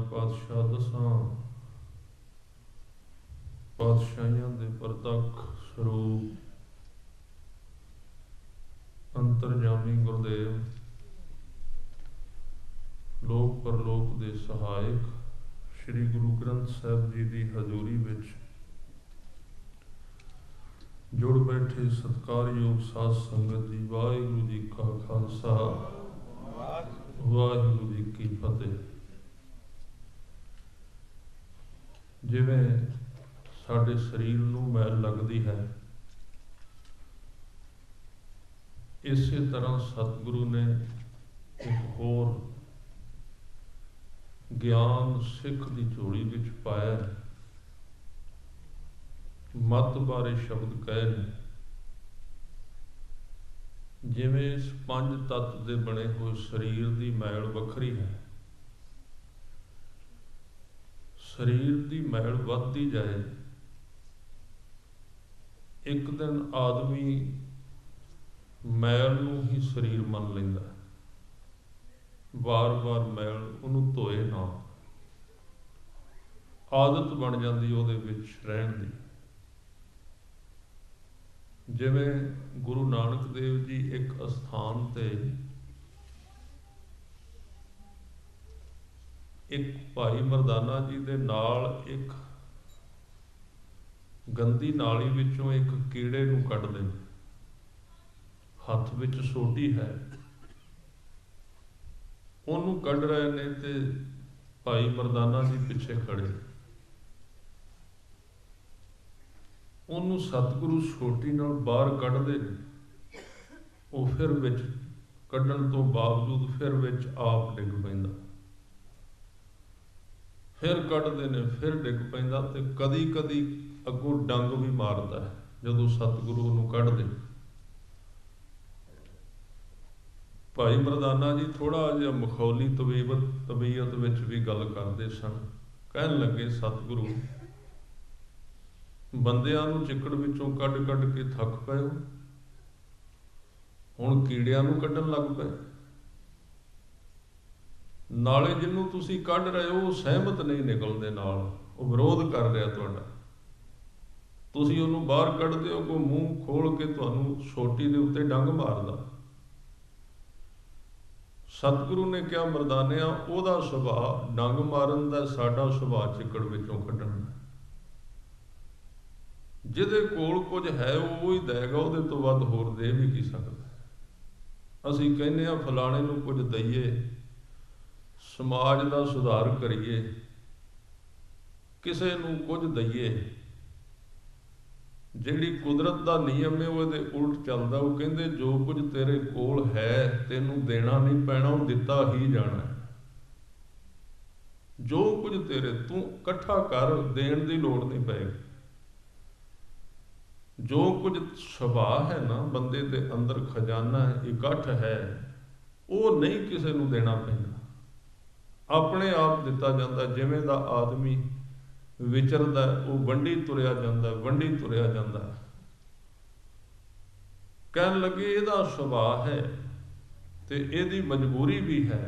पातशाह दसां पातशाहियां दे प्रतख स्वरूप अंतरजामी गुरदेव लोक परलोक दे सहायक श्री गुरु ग्रंथ साहिब जी की हजूरी विच जुड़ बैठे सत्कारयोग साध संगत जी, वाहिगुरू जी का खालसा वाहिगुरू जी की फतेह। जिवें साडे शरीर नूं मैल लगदी है, इसे तरह सतगुरु ने एक होर ज्ञान सिख की झोली विच पाया। मत बारे शब्द कहे ने, जिवें इस पंज तत्त दे बने हुए शरीर की मैल वखरी है, शरीर की मैल वधदी जाए, एक दिन आदमी मैल नूं ही शरीर मन लैंदा, बार बार मैल उहनूं धोए ना, आदत बन जाती उहदे विच रहण दी। जिवें गुरु नानक देव जी एक अस्थान ते एक भाई मरदाना जी दे नाल एक गंदी नाली विचों एक कीड़े नूं कढदे, हथ विच सोटी है, उहनूं कढ रहे ने ते भाई मरदाना जी पिछे खड़े। ਉਹਨੂੰ सतगुरु सोटी नाल बाहर कढ़दे ने, ਉਹ फिर विच कढ़ण तो बावजूद फिर विच आप डिग पैंदा, फिर कढ़दे ने फिर डिग पैंदा, ते कदी कदी अगों डंग भी मारदा है जदों सतगुरु ਉਹਨੂੰ कढ़दे। भाई मरदाना जी थोड़ा जिहा मखौली तबीयत विच भी गल करदे सन। कहण लगे, सतगुरु बंदियां नूं चिकड़ विचों कढ कढ के थक पए हो, हुण कीड़ियां नूं कढण लग पए, नाले जिन्हों तुसीं कढ रहे हो सहमत नहीं निकलदे नाल, वो विरोध कर रहा तुहाडा। तुसीं उहनूं बाहर कढदे हो, कोई मूँह खोल के तुहानूं सोटी दे उत्ते डंग मारदा। सतगुरु ने कहा, मरदानिया ओहदा सुभाਅ डंग मारन दा, साडा सुभाਅ चिकड़ विचों कढण दा। ਜਿਹਦੇ ਕੋਲ ਕੁਝ ਹੈ ਉਹ ਹੀ ਦੇਗਾ, ਉਹਦੇ ਤੋਂ ਵੱਧ ਹੋਰ ਦੇ ਵੀ ਕੀ ਸਕਦਾ। ਅਸੀਂ ਕਹਿੰਦੇ ਹਾਂ ਫਲਾਣੇ ਨੂੰ ਕੁਝ ਦਈਏ, ਸਮਾਜ ਦਾ ਸੁਧਾਰ ਕਰੀਏ, ਕਿਸੇ ਨੂੰ ਕੁਝ ਦਈਏ, ਜਿਹੜੀ ਕੁਦਰਤ ਦਾ ਨਿਯਮ ਹੈ ਉਹ ਇਹਦੇ ਉਲਟ ਚੱਲਦਾ। ਉਹ ਕਹਿੰਦੇ ਜੋ ਕੁਝ ਤੇਰੇ ਕੋਲ ਹੈ ਤੈਨੂੰ ਦੇਣਾ ਨਹੀਂ ਪੈਣਾ, ਉਹ ਦਿੱਤਾ ਹੀ ਜਾਣਾ। ਜੋ ਕੁਝ ਤੇਰੇ ਤੂੰ ਇਕੱਠਾ ਕਰ, ਦੇਣ ਦੀ ਲੋੜ ਨਹੀਂ ਪਏਗੀ। जो कुछ सुभाਅ है ना, बंदे दे अंदर खजाना है, इकट्ठ है, वो नहीं किसी नूं देना पैंदा, अपने आप दिता जाता। जिवें दा आदमी विचरदा वो वंडी तुरिया जांदा, वंडी तुरिया जांदा। कहण लगे इहदा सुभाਅ है ते इहदी मजबूरी भी है,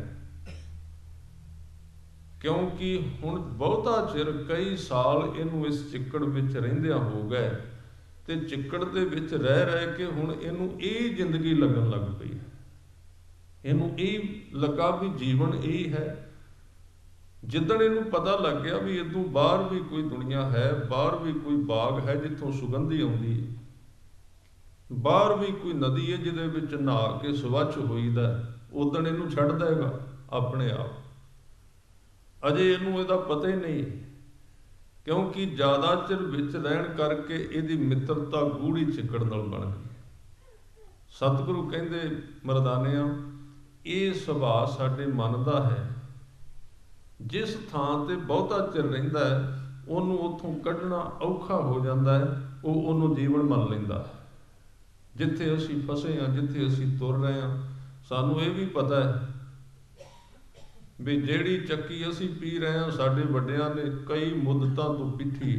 क्योंकि हुण बहुता चिर कई साल इहनूं इस चिक्कड़ विच रहिंदियां हो गए ते चिक्कड़ दे विच रह के हुण इहनूं यही जिंदगी लगन लग पई है। इहनूं यही लगा भी जीवन यही है। जिद्दण इहनूं पता लग गया भी इदों बाहर भी कोई दुनिया है, बाहर भी कोई बाग है जिथों सुगंधी आउंदी है, बाहर भी कोई नदी है जिहदे विच नहा के स्वच्छ होईदा, उदण इहनूं छड्ड देगा अपने आप। अजे इहनूं इहदा पता ही नहीं, क्योंकि ज़्यादा चिर विच रहण करके इहदी मित्रता गूढ़ी चिक्कड़ नाल बन गई। सतगुरु कहंदे, मरदानिया ये सुभाਅ साडे मन दा है, जिस थां ते बहुता चिर रहिंदा है उहनूं उत्थों कढना औखा हो जाता है, वो उहनूं जीवन मन लैंदा। जिथे असीं फसे हाँ, जिथे असीं तुर रहे हैं, सानूं ये भी पता है भी ਜਿਹੜੀ ਚੱਕੀ ਅਸੀਂ ਪੀ ਰਹੇ ਹਾਂ ਸਾਡੇ ਵੱਡਿਆਂ ਨੇ ਕਈ ਮੁੱਦਤਾਂ ਤੋਂ ਪਿੱਛੇ।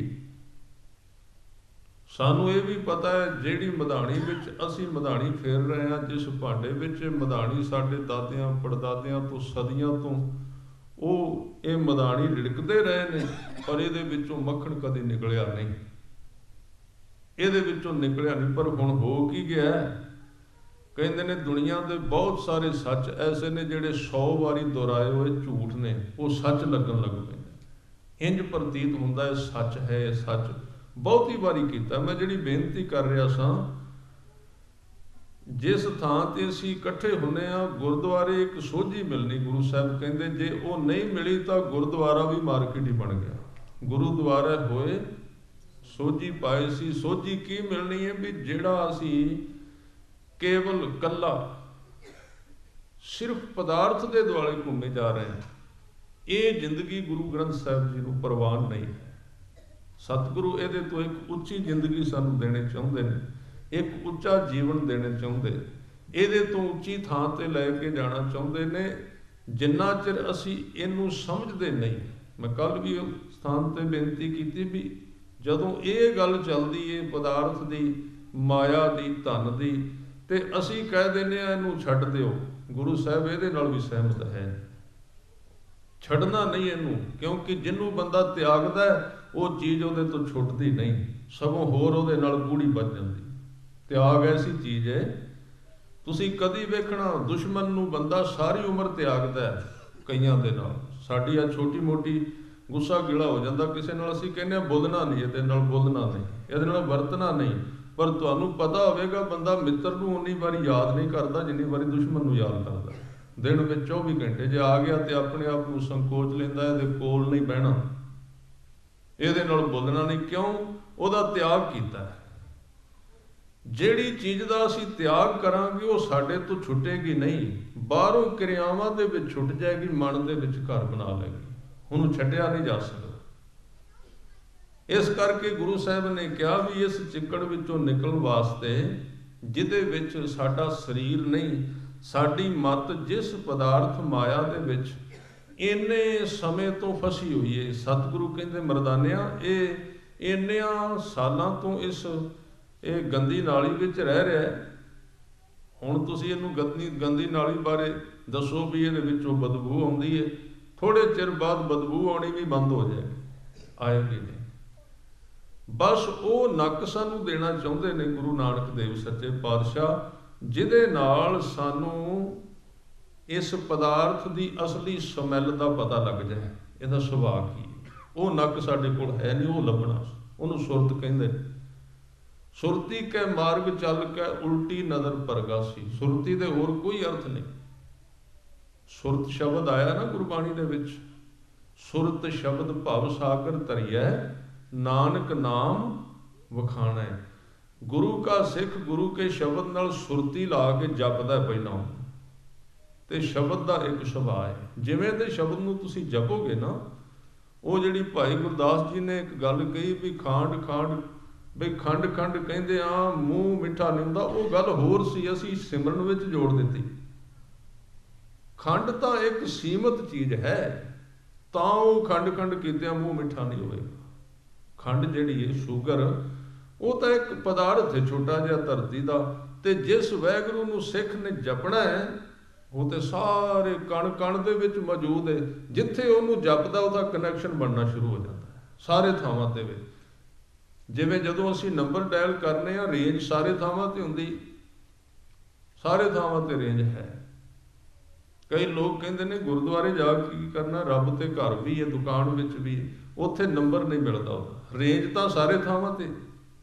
ਸਾਨੂੰ ਇਹ ਵੀ ਪਤਾ ਹੈ ਜਿਹੜੀ ਮਧਾਣੀ ਵਿੱਚ ਅਸੀਂ ਮਧਾਣੀ ਫੇਰ ਰਹੇ ਹਾਂ, ਜਿਸ ਭਾਂਡੇ ਵਿੱਚ ਮਧਾਣੀ ਸਾਡੇ ਦਾਦਿਆਂ ਪੜਦਾਦਿਆਂ ਤੋਂ ਸਦੀਆਂ ਤੋਂ ਉਹ ਇਹ ਮਦਾਣੀ ਰਿੜਕਦੇ ਰਹੇ ਨੇ, ਪਰ ਇਹਦੇ ਵਿੱਚੋਂ ਮੱਖਣ ਕਦੇ ਨਿਕਲਿਆ ਨਹੀਂ, ਇਹਦੇ ਵਿੱਚੋਂ ਨਿਕਲਿਆ ਨਹੀਂ। ਪਰ ਹੁਣ ਹੋ ਕੀ ਗਿਆ? ਕਹਿੰਦੇ ਨੇ ਦੁਨੀਆ ਦੇ ਬਹੁਤ ਸਾਰੇ ਸੱਚ ਐਸੇ ਨੇ ਜਿਹੜੇ 100 ਵਾਰੀ ਦੁਹਰਾਏ ਹੋਏ ਝੂਠ ਨੇ, ਉਹ ਸੱਚ ਲੱਗਣ ਲੱਗ ਪੈਂਦੇ। ਇੰਜ ਪ੍ਰਤੀਤ ਹੁੰਦਾ ਹੈ ਸੱਚ ਹੈ, ਇਹ ਸੱਚ ਬਹੁਤੀ ਵਾਰੀ ਕੀਤਾ। ਮੈਂ ਜਿਹੜੀ ਬੇਨਤੀ ਕਰ ਰਿਹਾ ਸਾਂ, ਜਿਸ ਥਾਂ ਤੇ ਅਸੀਂ ਇਕੱਠੇ ਹੁੰਦੇ ਹਾਂ, ਗੁਰਦੁਆਰੇ ਇੱਕ ਸੋਝੀ ਮਿਲਣੀ। ਗੁਰੂ ਸਾਹਿਬ ਕਹਿੰਦੇ ਜੇ ਉਹ ਨਹੀਂ ਮਿਲੀ ਤਾਂ ਗੁਰਦੁਆਰਾ ਵੀ ਮਾਰਕੀਟ ਹੀ ਬਣ ਗਿਆ। ਗੁਰਦੁਆਰੇ ਹੋਏ ਸੋਝੀ ਪਾਏ ਸੀ। ਸੋਝੀ ਕੀ ਮਿਲਣੀ ਹੈ? ਵੀ ਜਿਹੜਾ ਅਸੀਂ ਕੇਵਲ ਕੱਲਾ ਸਿਰਫ ਪਦਾਰਥ ਦੇ ਦੁਆਲੇ ਘੁੰਮੇ ਜਾ ਰਹੇ ਹਾਂ, ਇਹ ਜ਼ਿੰਦਗੀ ਗੁਰੂ ਗ੍ਰੰਥ ਸਾਹਿਬ ਜੀ ਨੂੰ ਪ੍ਰਵਾਨ ਨਹੀਂ ਹੈ। ਸਤਿਗੁਰੂ ਇਹਦੇ ਤੋਂ ਇੱਕ ਉੱਚੀ ਜ਼ਿੰਦਗੀ ਸਾਨੂੰ ਦੇਣੀ ਚਾਹੁੰਦੇ ਨੇ, ਇੱਕ ਉੱਚਾ ਜੀਵਨ ਦੇਣਾ ਚਾਹੁੰਦੇ, ਇਹਦੇ ਤੋਂ ਉੱਚੀ ਥਾਂ ਤੇ ਲੈ ਕੇ ਜਾਣਾ ਚਾਹੁੰਦੇ ਨੇ। ਜਿੰਨਾ ਚਿਰ ਅਸੀਂ ਇਹਨੂੰ ਸਮਝਦੇ ਨਹੀਂ, ਮੈਂ ਕੱਲ ਵੀ ਉਸ ਸਥਾਨ ਤੇ ਬੇਨਤੀ ਕੀਤੀ ਵੀ ਜਦੋਂ ਇਹ ਗੱਲ ਚੱਲਦੀ ਹੈ ਪਦਾਰਥ ਦੀ, ਮਾਇਆ ਦੀ, ਧਨ ਦੀ, ਤੇ ਅਸੀਂ ਕਹਿ ਦਿੰਦੇ ਹਾਂ ਇਹਨੂੰ ਛੱਡ ਦਿਓ। ਗੁਰੂ ਸਾਹਿਬ ਇਹਦੇ ਨਾਲ ਵੀ ਸਹਿਮਤ ਹੈ, ਛੱਡਣਾ ਨਹੀਂ ਇਹਨੂੰ, ਕਿਉਂਕਿ ਜਿਹਨੂੰ ਬੰਦਾ ਤਿਆਗਦਾ ਉਹ ਚੀਜ਼ ਉਹਦੇ ਤੋਂ ਛੁੱਟਦੀ ਨਹੀਂ, ਸਗੋਂ ਹੋਰ ਉਹਦੇ ਨਾਲ ਗੂੜੀ ਵੱਜ ਜਾਂਦੀ। ਤਿਆਗ ਐਸੀ ਚੀਜ਼ ਹੈ, ਤੁਸੀਂ ਕਦੀ ਵੇਖਣਾ ਦੁਸ਼ਮਣ ਨੂੰ ਬੰਦਾ ਸਾਰੀ ਉਮਰ ਤਿਆਗਦਾ ਹੈ। ਕਈਆਂ ਦੇ ਨਾਲ ਸਾਡੀ ਆ ਛੋਟੀ ਮੋਟੀ ਗੁੱਸਾ ਗਿਲਾ ਹੋ ਜਾਂਦਾ ਕਿਸੇ ਨਾਲ, ਅਸੀਂ ਕਹਿੰਦੇ ਹਾਂ ਬੋਲਣਾ ਨਹੀਂ, ਇਹਦੇ ਨਾਲ ਬੋਲਣਾ ਨਹੀਂ, ਇਹਦੇ ਨਾਲ ਵਰਤਣਾ ਨਹੀਂ। ਪਰ ਤੁਹਾਨੂੰ ਪਤਾ ਹੋਵੇਗਾ ਬੰਦਾ ਮਿੱਤਰ ਨੂੰ ਉਨੀ ਵਾਰੀ ਯਾਦ ਨਹੀਂ ਕਰਦਾ ਜਿੰਨੀ ਵਾਰੀ ਦੁਸ਼ਮਣ ਨੂੰ ਯਾਦ ਕਰਦਾ। ਦਿਨ ਵਿੱਚ 24 ਘੰਟੇ ਜੇ ਆ ਗਿਆ ਤੇ ਆਪਣੇ ਆਪ ਨੂੰ ਸੰਕੋਚ ਲੈਂਦਾ, ਇਹਦੇ ਕੋਲ ਨਹੀਂ ਬਹਿਣਾ, ਇਹਦੇ ਨਾਲ ਬੋਲਣਾ ਨਹੀਂ। ਕਿਉਂ? ਉਹਦਾ ਤਿਆਗ ਕੀਤਾ। ਜਿਹੜੀ ਚੀਜ਼ ਦਾ ਅਸੀਂ ਤਿਆਗ ਕਰਾਂਗੇ ਉਹ ਸਾਡੇ ਤੋਂ ਛੁੱਟੇਗੀ ਨਹੀਂ, ਬਾਹਰੋਂ ਕਿਰਿਆਵਾਂ ਦੇ ਵਿੱਚ ਛੁੱਟ ਜਾਏਗੀ, ਮਨ ਦੇ ਵਿੱਚ ਘਰ ਬਣਾ ਲਏਗੀ, ਉਹਨੂੰ ਛੱਡਿਆ ਨਹੀਂ ਜਾ ਸਕਦਾ। ਇਸ ਕਰਕੇ ਗੁਰੂ ਸਾਹਿਬ ਨੇ ਕਿਹਾ ਵੀ ਇਸ ਚਿੱਕੜ ਵਿੱਚੋਂ ਨਿਕਲਣ ਵਾਸਤੇ, ਜਿਹਦੇ ਵਿੱਚ ਸਾਡਾ ਸਰੀਰ ਨਹੀਂ, ਸਾਡੀ ਮੱਤ ਜਿਸ ਪਦਾਰਥ ਮਾਇਆ ਦੇ ਵਿੱਚ ਇੰਨੇ ਸਮੇਂ ਤੋਂ ਫਸੀ ਹੋਈ ਹੈ। ਸਤਿਗੁਰੂ ਕਹਿੰਦੇ ਮਰਦਾਨਿਆਂ, ਇਹ ਇੰਨਿਆਂ ਸਾਲਾਂ ਤੋਂ ਇਹ ਗੰਦੀ ਨਾਲੀ ਵਿੱਚ ਰਹਿ ਰਿਹਾ ਹੈ। ਹੁਣ ਤੁਸੀਂ ਇਹਨੂੰ ਗੰਦੀ ਨਾਲੀ ਬਾਰੇ ਦੱਸੋ ਵੀ ਇਹਦੇ ਵਿੱਚੋਂ ਬਦਬੂ ਆਉਂਦੀ ਹੈ, ਥੋੜੇ ਚਿਰ ਬਾਅਦ ਬਦਬੂ ਆਉਣੀ ਵੀ ਬੰਦ ਹੋ ਜਾਏਗੀ, ਆਏਗੀ ਨਹੀਂ। ਬਸ ਉਹ ਨੱਕ ਸਾਨੂੰ ਦੇਣਾ ਚਾਹੁੰਦੇ ਨੇ ਗੁਰੂ ਨਾਨਕ ਦੇਵ ਸੱਚੇ ਪਾਤਸ਼ਾਹ, ਜਿਹਦੇ ਨਾਲ ਸਾਨੂੰ ਇਸ ਪਦਾਰਥ ਦੀ ਅਸਲੀ ਸਮੈਲ ਦਾ ਪਤਾ ਲੱਗ ਜਾਏ, ਇਹਦਾ ਸੁਭਾਅ ਕੀ। ਉਹ ਨੱਕ ਸਾਡੇ ਕੋਲ ਹੈ ਨਹੀਂ, ਉਹ ਲੱਭਣਾ। ਉਹਨੂੰ ਸੁਰਤ ਕਹਿੰਦੇ। ਸੁਰਤੀ ਕੈ ਮਾਰਗ ਚੱਲ ਕੇ ਉਲਟੀ ਨਜ਼ਰ ਪਰਗਾਸੀ। ਸੁਰਤੀ ਦੇ ਹੋਰ ਕੋਈ ਅਰਥ ਨਹੀਂ। ਸੁਰਤ ਸ਼ਬਦ ਆਇਆ ਨਾ ਗੁਰਬਾਣੀ ਦੇ ਵਿੱਚ, ਸੁਰਤ ਸ਼ਬਦ ਭਵ ਸਾਗਰ ਤਰੀਐ, ਨਾਨਕ ਨਾਮ ਵਖਾਣੈ। ਗੁਰੂ ਕਾ ਸਿੱਖ ਗੁਰੂ ਕੇ ਸ਼ਬਦ ਨਾਲ ਸੁਰਤੀ ਲਾ ਕੇ ਜਪਦਾ ਪਹਿਲਾਂ, ਤੇ ਸ਼ਬਦ ਦਾ ਇੱਕ ਸੁਭਾਅ ਹੈ। ਜਿਵੇਂ ਦੇ ਸ਼ਬਦ ਨੂੰ ਤੁਸੀਂ ਜਪੋਗੇ ਨਾ, ਉਹ ਜਿਹੜੀ ਭਾਈ ਗੁਰਦਾਸ ਜੀ ਨੇ ਇੱਕ ਗੱਲ ਕਹੀ ਵੀ ਖੰਡ ਖੰਡ, ਬਈ ਖੰਡ ਖੰਡ ਕਹਿੰਦੇ ਆ ਮੂੰਹ ਮਿੱਠਾ ਨਹੀਂ ਹੁੰਦਾ, ਉਹ ਗੱਲ ਹੋਰ ਸੀ, ਅਸੀਂ ਸਿਮਰਨ ਵਿੱਚ ਜੋੜ ਦਿੱਤੀ। ਖੰਡ ਤਾਂ ਇੱਕ ਸੀਮਤ ਚੀਜ਼ ਹੈ, ਤਾਂ ਉਹ ਖੰਡ ਖੰਡ ਕੀਤਿਆਂ ਮੂੰਹ ਮਿੱਠਾ ਨਹੀਂ ਹੋਵੇਗਾ। ਖੰਡ ਜਿਹੜੀ ਹੈ, ਸ਼ੂਗਰ, ਉਹ ਤਾਂ ਇੱਕ ਪਦਾਰਥ ਹੈ ਛੋਟਾ ਜਿਹਾ ਧਰਤੀ ਦਾ, ਤੇ ਜਿਸ ਵਾਹਿਗੁਰੂ ਨੂੰ ਸਿੱਖ ਨੇ ਜਪਣਾ ਹੈ, ਉਹ ਤੇ ਸਾਰੇ ਕਣ ਕਣ ਦੇ ਵਿੱਚ ਮੌਜੂਦ ਹੈ। ਜਿੱਥੇ ਉਹਨੂੰ ਜਪਦਾ ਉਹਦਾ ਕਨੈਕਸ਼ਨ ਬਣਨਾ ਸ਼ੁਰੂ ਹੋ ਜਾਂਦਾ ਹੈ ਸਾਰੇ ਥਾਵਾਂ ਤੇ ਵਿੱਚ। ਜਿਵੇਂ ਜਦੋਂ ਅਸੀਂ ਨੰਬਰ ਡਾਇਲ ਕਰਨੇ ਆ, ਰੇਂਜ ਸਾਰੇ ਥਾਵਾਂ ਤੇ ਹੁੰਦੀ, ਸਾਰੇ ਥਾਵਾਂ ਤੇ ਰੇਂਜ ਹੈ। ਕਈ ਲੋਕ ਕਹਿੰਦੇ ਨੇ ਗੁਰਦੁਆਰੇ ਜਾ ਕੇ ਕੀ ਕਰਨਾ, ਰੱਬ ਤੇ ਘਰ ਵੀ ਹੈ, ਦੁਕਾਨ ਵਿੱਚ ਵੀ, ਉੱਥੇ ਨੰਬਰ ਨਹੀਂ ਮਿਲਦਾ ਉਹਦਾ। ਰੇਂਜ ਤਾਂ ਸਾਰੇ ਥਾਵਾਂ ਤੇ,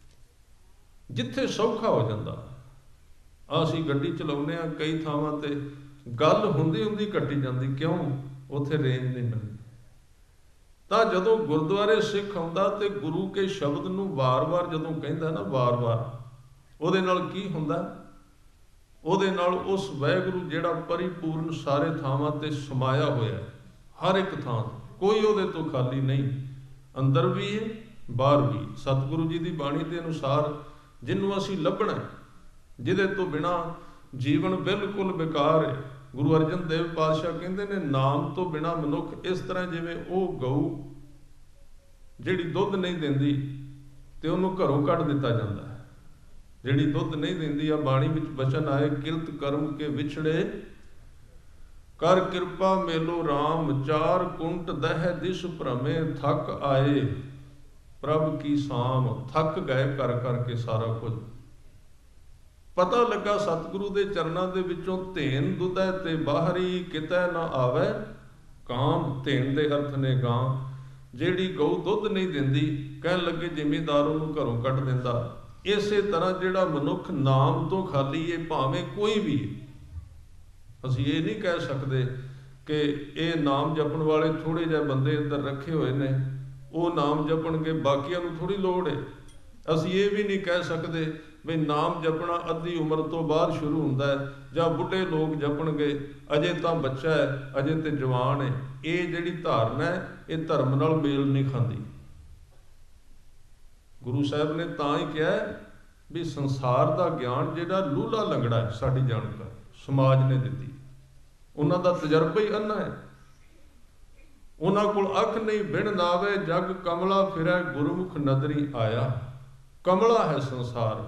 ਜਿੱਥੇ ਸੌਖਾ ਹੋ ਜਾਂਦਾ। ਅਸੀਂ ਗੱਡੀ ਚਲਾਉਂਦੇ ਹਾਂ, ਕਈ ਥਾਵਾਂ ਤੇ ਗੱਲ ਹੁੰਦੀ ਹੁੰਦੀ ਕੱਟੀ ਜਾਂਦੀ, ਕਿਉਂ? ਉੱਥੇ ਰੇਂਜ ਨਹੀਂ ਮਿਲਦੀ। ਤਾਂ ਜਦੋਂ ਗੁਰਦੁਆਰੇ ਸਿੱਖ ਆਉਂਦਾ ਤੇ ਗੁਰੂ ਕੇ ਸ਼ਬਦ ਨੂੰ ਵਾਰ-ਵਾਰ ਜਦੋਂ ਕਹਿੰਦਾ ਨਾ, ਵਾਰ-ਵਾਰ, ਉਹਦੇ ਨਾਲ ਕੀ ਹੁੰਦਾ? ਉਹਦੇ ਨਾਲ ਉਸ ਵਾਹਿਗੁਰੂ ਜਿਹੜਾ ਪਰਿਪੂਰਨ ਸਾਰੇ ਥਾਵਾਂ ਤੇ ਸਮਾਇਆ ਹੋਇਆ, ਹਰ ਇੱਕ ਥਾਂ, ਕੋਈ ਉਹਦੇ ਤੋਂ ਖਾਲੀ ਨਹੀਂ, ਅੰਦਰ ਵੀ ਹੈ ਬਾਹਰ ਵੀ। ਸਤਿਗੁਰੂ ਜੀ ਦੀ ਬਾਣੀ ਦੇ ਅਨੁਸਾਰ ਜਿਹਨੂੰ ਅਸੀਂ ਲੱਭਣਾ, ਜਿਹਦੇ ਤੋਂ ਬਿਨਾਂ ਜੀਵਨ ਬਿਲਕੁਲ ਬੇਕਾਰ ਹੈ। ਗੁਰੂ ਅਰਜਨ ਦੇਵ ਪਾਤਸ਼ਾਹ ਕਹਿੰਦੇ ਨੇ, ਨਾਮ ਤੋਂ ਬਿਨਾਂ ਮਨੁੱਖ ਇਸ ਤਰ੍ਹਾਂ ਜਿਵੇਂ ਉਹ ਗਊ ਜਿਹੜੀ ਦੁੱਧ ਨਹੀਂ ਦਿੰਦੀ ਤੇ ਉਹਨੂੰ ਘਰੋਂ ਕੱਢ ਦਿੱਤਾ ਜਾਂਦਾ ਹੈ, ਜਿਹੜੀ ਦੁੱਧ ਨਹੀਂ ਦਿੰਦੀ। ਆ ਬਾਣੀ ਵਿੱਚ ਬਚਨ ਆਏ, ਕਿਰਤ ਕਰਮ ਕੇ ਵਿਛੜੇ ਕਰ ਕਿਰਪਾ ਮੇਲੋ ਰਾਮ, ਚਾਰ ਕੁੰਟ ਦਹਿ ਦਿਸ ਭ੍ਰਮੇ ਥੱਕ ਆਏ। ਪ੍ਰਭ ਕੀ ਸਾਮ, ਥੱਕ ਗਏ ਕਰ ਕਰਕੇ ਸਾਰਾ ਕੁਝ। ਪਤਾ ਲੱਗਾ ਸਤਿਗੁਰੂ ਦੇ ਚਰਨਾਂ ਦੇ ਵਿੱਚੋਂ ਧੇਨ ਦੁਧੈ ਤੇ ਬਾਹਰੀ, ਕਿਤੈ ਨਾ ਆਵੈ ਕਾਮ। ਧੇਨ ਦੇ ਅਰਥ ਨੇ ਗਾਂ, ਜਿਹੜੀ ਗਊ ਦੁੱਧ ਨਹੀਂ ਦਿੰਦੀ, ਕਹਿਣ ਲੱਗੇ ਜ਼ਿਮੀਂਦਾਰ ਉਹਨੂੰ ਘਰੋਂ ਕੱਢ ਦਿੰਦਾ। ਇਸੇ ਤਰ੍ਹਾਂ ਜਿਹੜਾ ਮਨੁੱਖ ਨਾਮ ਤੋਂ ਖਾਲੀ ਹੈ, ਭਾਵੇਂ ਕੋਈ ਵੀ, ਅਸੀਂ ਇਹ ਨਹੀਂ ਕਹਿ ਸਕਦੇ ਕਿ ਇਹ ਨਾਮ ਜਪਣ ਵਾਲੇ ਥੋੜ੍ਹੇ ਜਿਹੇ ਬੰਦੇ ਇੱਧਰ ਰੱਖੇ ਹੋਏ ਨੇ, ਉਹ ਨਾਮ ਜਪਣਗੇ, ਬਾਕੀਆਂ ਨੂੰ ਥੋੜ੍ਹੀ ਲੋੜ ਹੈ। ਅਸੀਂ ਇਹ ਵੀ ਨਹੀਂ ਕਹਿ ਸਕਦੇ ਵੀ ਨਾਮ ਜਪਣਾ ਅੱਧੀ ਉਮਰ ਤੋਂ ਬਾਅਦ ਸ਼ੁਰੂ ਹੁੰਦਾ ਹੈ, ਜਾਂ ਬੁੱਢੇ ਲੋਕ ਜਪਣਗੇ, ਅਜੇ ਤਾਂ ਬੱਚਾ ਹੈ, ਅਜੇ ਤੇ ਜਵਾਨ ਹੈ। ਇਹ ਜਿਹੜੀ ਧਾਰਨਾ ਹੈ, ਇਹ ਧਰਮ ਨਾਲ ਮੇਲ ਨਹੀਂ ਖਾਂਦੀ। ਗੁਰੂ ਸਾਹਿਬ ਨੇ ਤਾਂ ਹੀ ਕਿਹਾ ਵੀ ਸੰਸਾਰ ਦਾ ਗਿਆਨ ਜਿਹੜਾ ਲੂਲਾ ਲੰਗੜਾ ਹੈ, ਸਾਡੀ ਜਾਣਕਾਰੀ ਸਮਾਜ ਨੇ ਦਿੱਤੀ, ਉਹਨਾਂ ਦਾ ਤਜਰਬਾ ਹੀ ਅੰਨਾ ਹੈ। ਉਹਨਾਂ ਕੋਲ ਅੱਖ ਨਹੀਂ ਬਿਨ ਨਾਵੇ, ਜਗ ਕਮਲਾ ਫਿਰੈ ਗੁਰਮੁਖ ਨਦਰੀ ਆਇਆ। ਕਮਲਾ ਹੈ ਸੰਸਾਰ।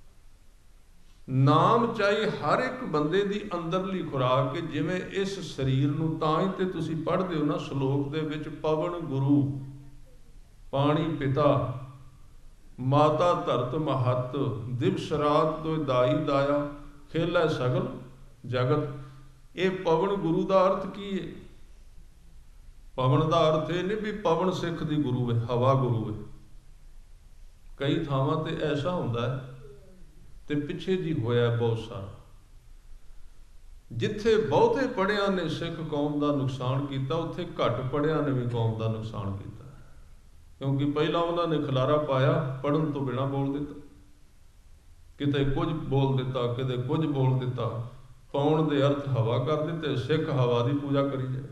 ਨਾਮ ਚਾਹੀ ਹਰ ਇੱਕ ਬੰਦੇ ਦੀ ਅੰਦਰਲੀ ਖੁਰਾਕ ਹੈ। ਜਿਵੇਂ ਇਸ ਸਰੀਰ ਨੂੰ, ਤਾਂ ਹੀ ਤੇ ਤੁਸੀਂ ਪੜ੍ਹਦੇ ਹੋ ਨਾ ਸ਼ਲੋਕ ਦੇ ਵਿੱਚ, ਪਵਨ ਗੁਰੂ, ਪਾਣੀ ਪਿਤਾ, ਮਾਤਾ ਧਰਤ ਮਹੱਤ, ਦਿਵਸ ਰਾਤ ਤੋਇ ਦਾਈ ਦਾਇਆ, ਖੇਲੈ ਸਗਲ ਜਗਤ। ਇਹ ਪਵਨ ਗੁਰੂ ਦਾ ਅਰਥ ਕੀ ਹੈ? ਪਵਨ ਦਾ ਅਰਥ ਇਹ ਨਹੀਂ ਵੀ ਪਵਨ ਸਿੱਖ ਦੀ ਗੁਰੂ ਹੈ, ਹਵਾ ਗੁਰੂ ਹੈ। ਕਈ ਥਾਵਾਂ ਤੇ ਐਸਾ ਹੁੰਦਾ ਹੈ, ਤੇ ਪਿੱਛੇ ਜੀ ਹੋਇਆ ਬਹੁਤ ਸਾਰਾ, ਜਿੱਥੇ ਬਹੁਤੇ ਪੜ੍ਹਿਆਂ ਨੇ ਸਿੱਖ ਕੌਮ ਦਾ ਨੁਕਸਾਨ ਕੀਤਾ, ਉੱਥੇ ਘੱਟ ਪੜ੍ਹਿਆਂ ਨੇ ਵੀ ਕੌਮ ਦਾ ਨੁਕਸਾਨ ਕੀਤਾ। ਕਿਉਂਕਿ ਪਹਿਲਾਂ ਉਹਨਾਂ ਨੇ ਖਲਾਰਾ ਪਾਇਆ, ਪੜ੍ਹਨ ਤੋਂ ਬਿਨਾਂ ਬੋਲ ਦਿੱਤਾ, ਕਿਤੇ ਕੁਝ ਬੋਲ ਦਿੱਤਾ, ਕਿਤੇ ਕੁਝ ਬੋਲ ਦਿੱਤਾ। ਪਾਉਣ ਦੇ ਅਰਥ ਹਵਾ ਕਰ ਦਿੱਤੇ, ਸਿੱਖ ਹਵਾ ਦੀ ਪੂਜਾ ਕਰੀ ਜਾਏ।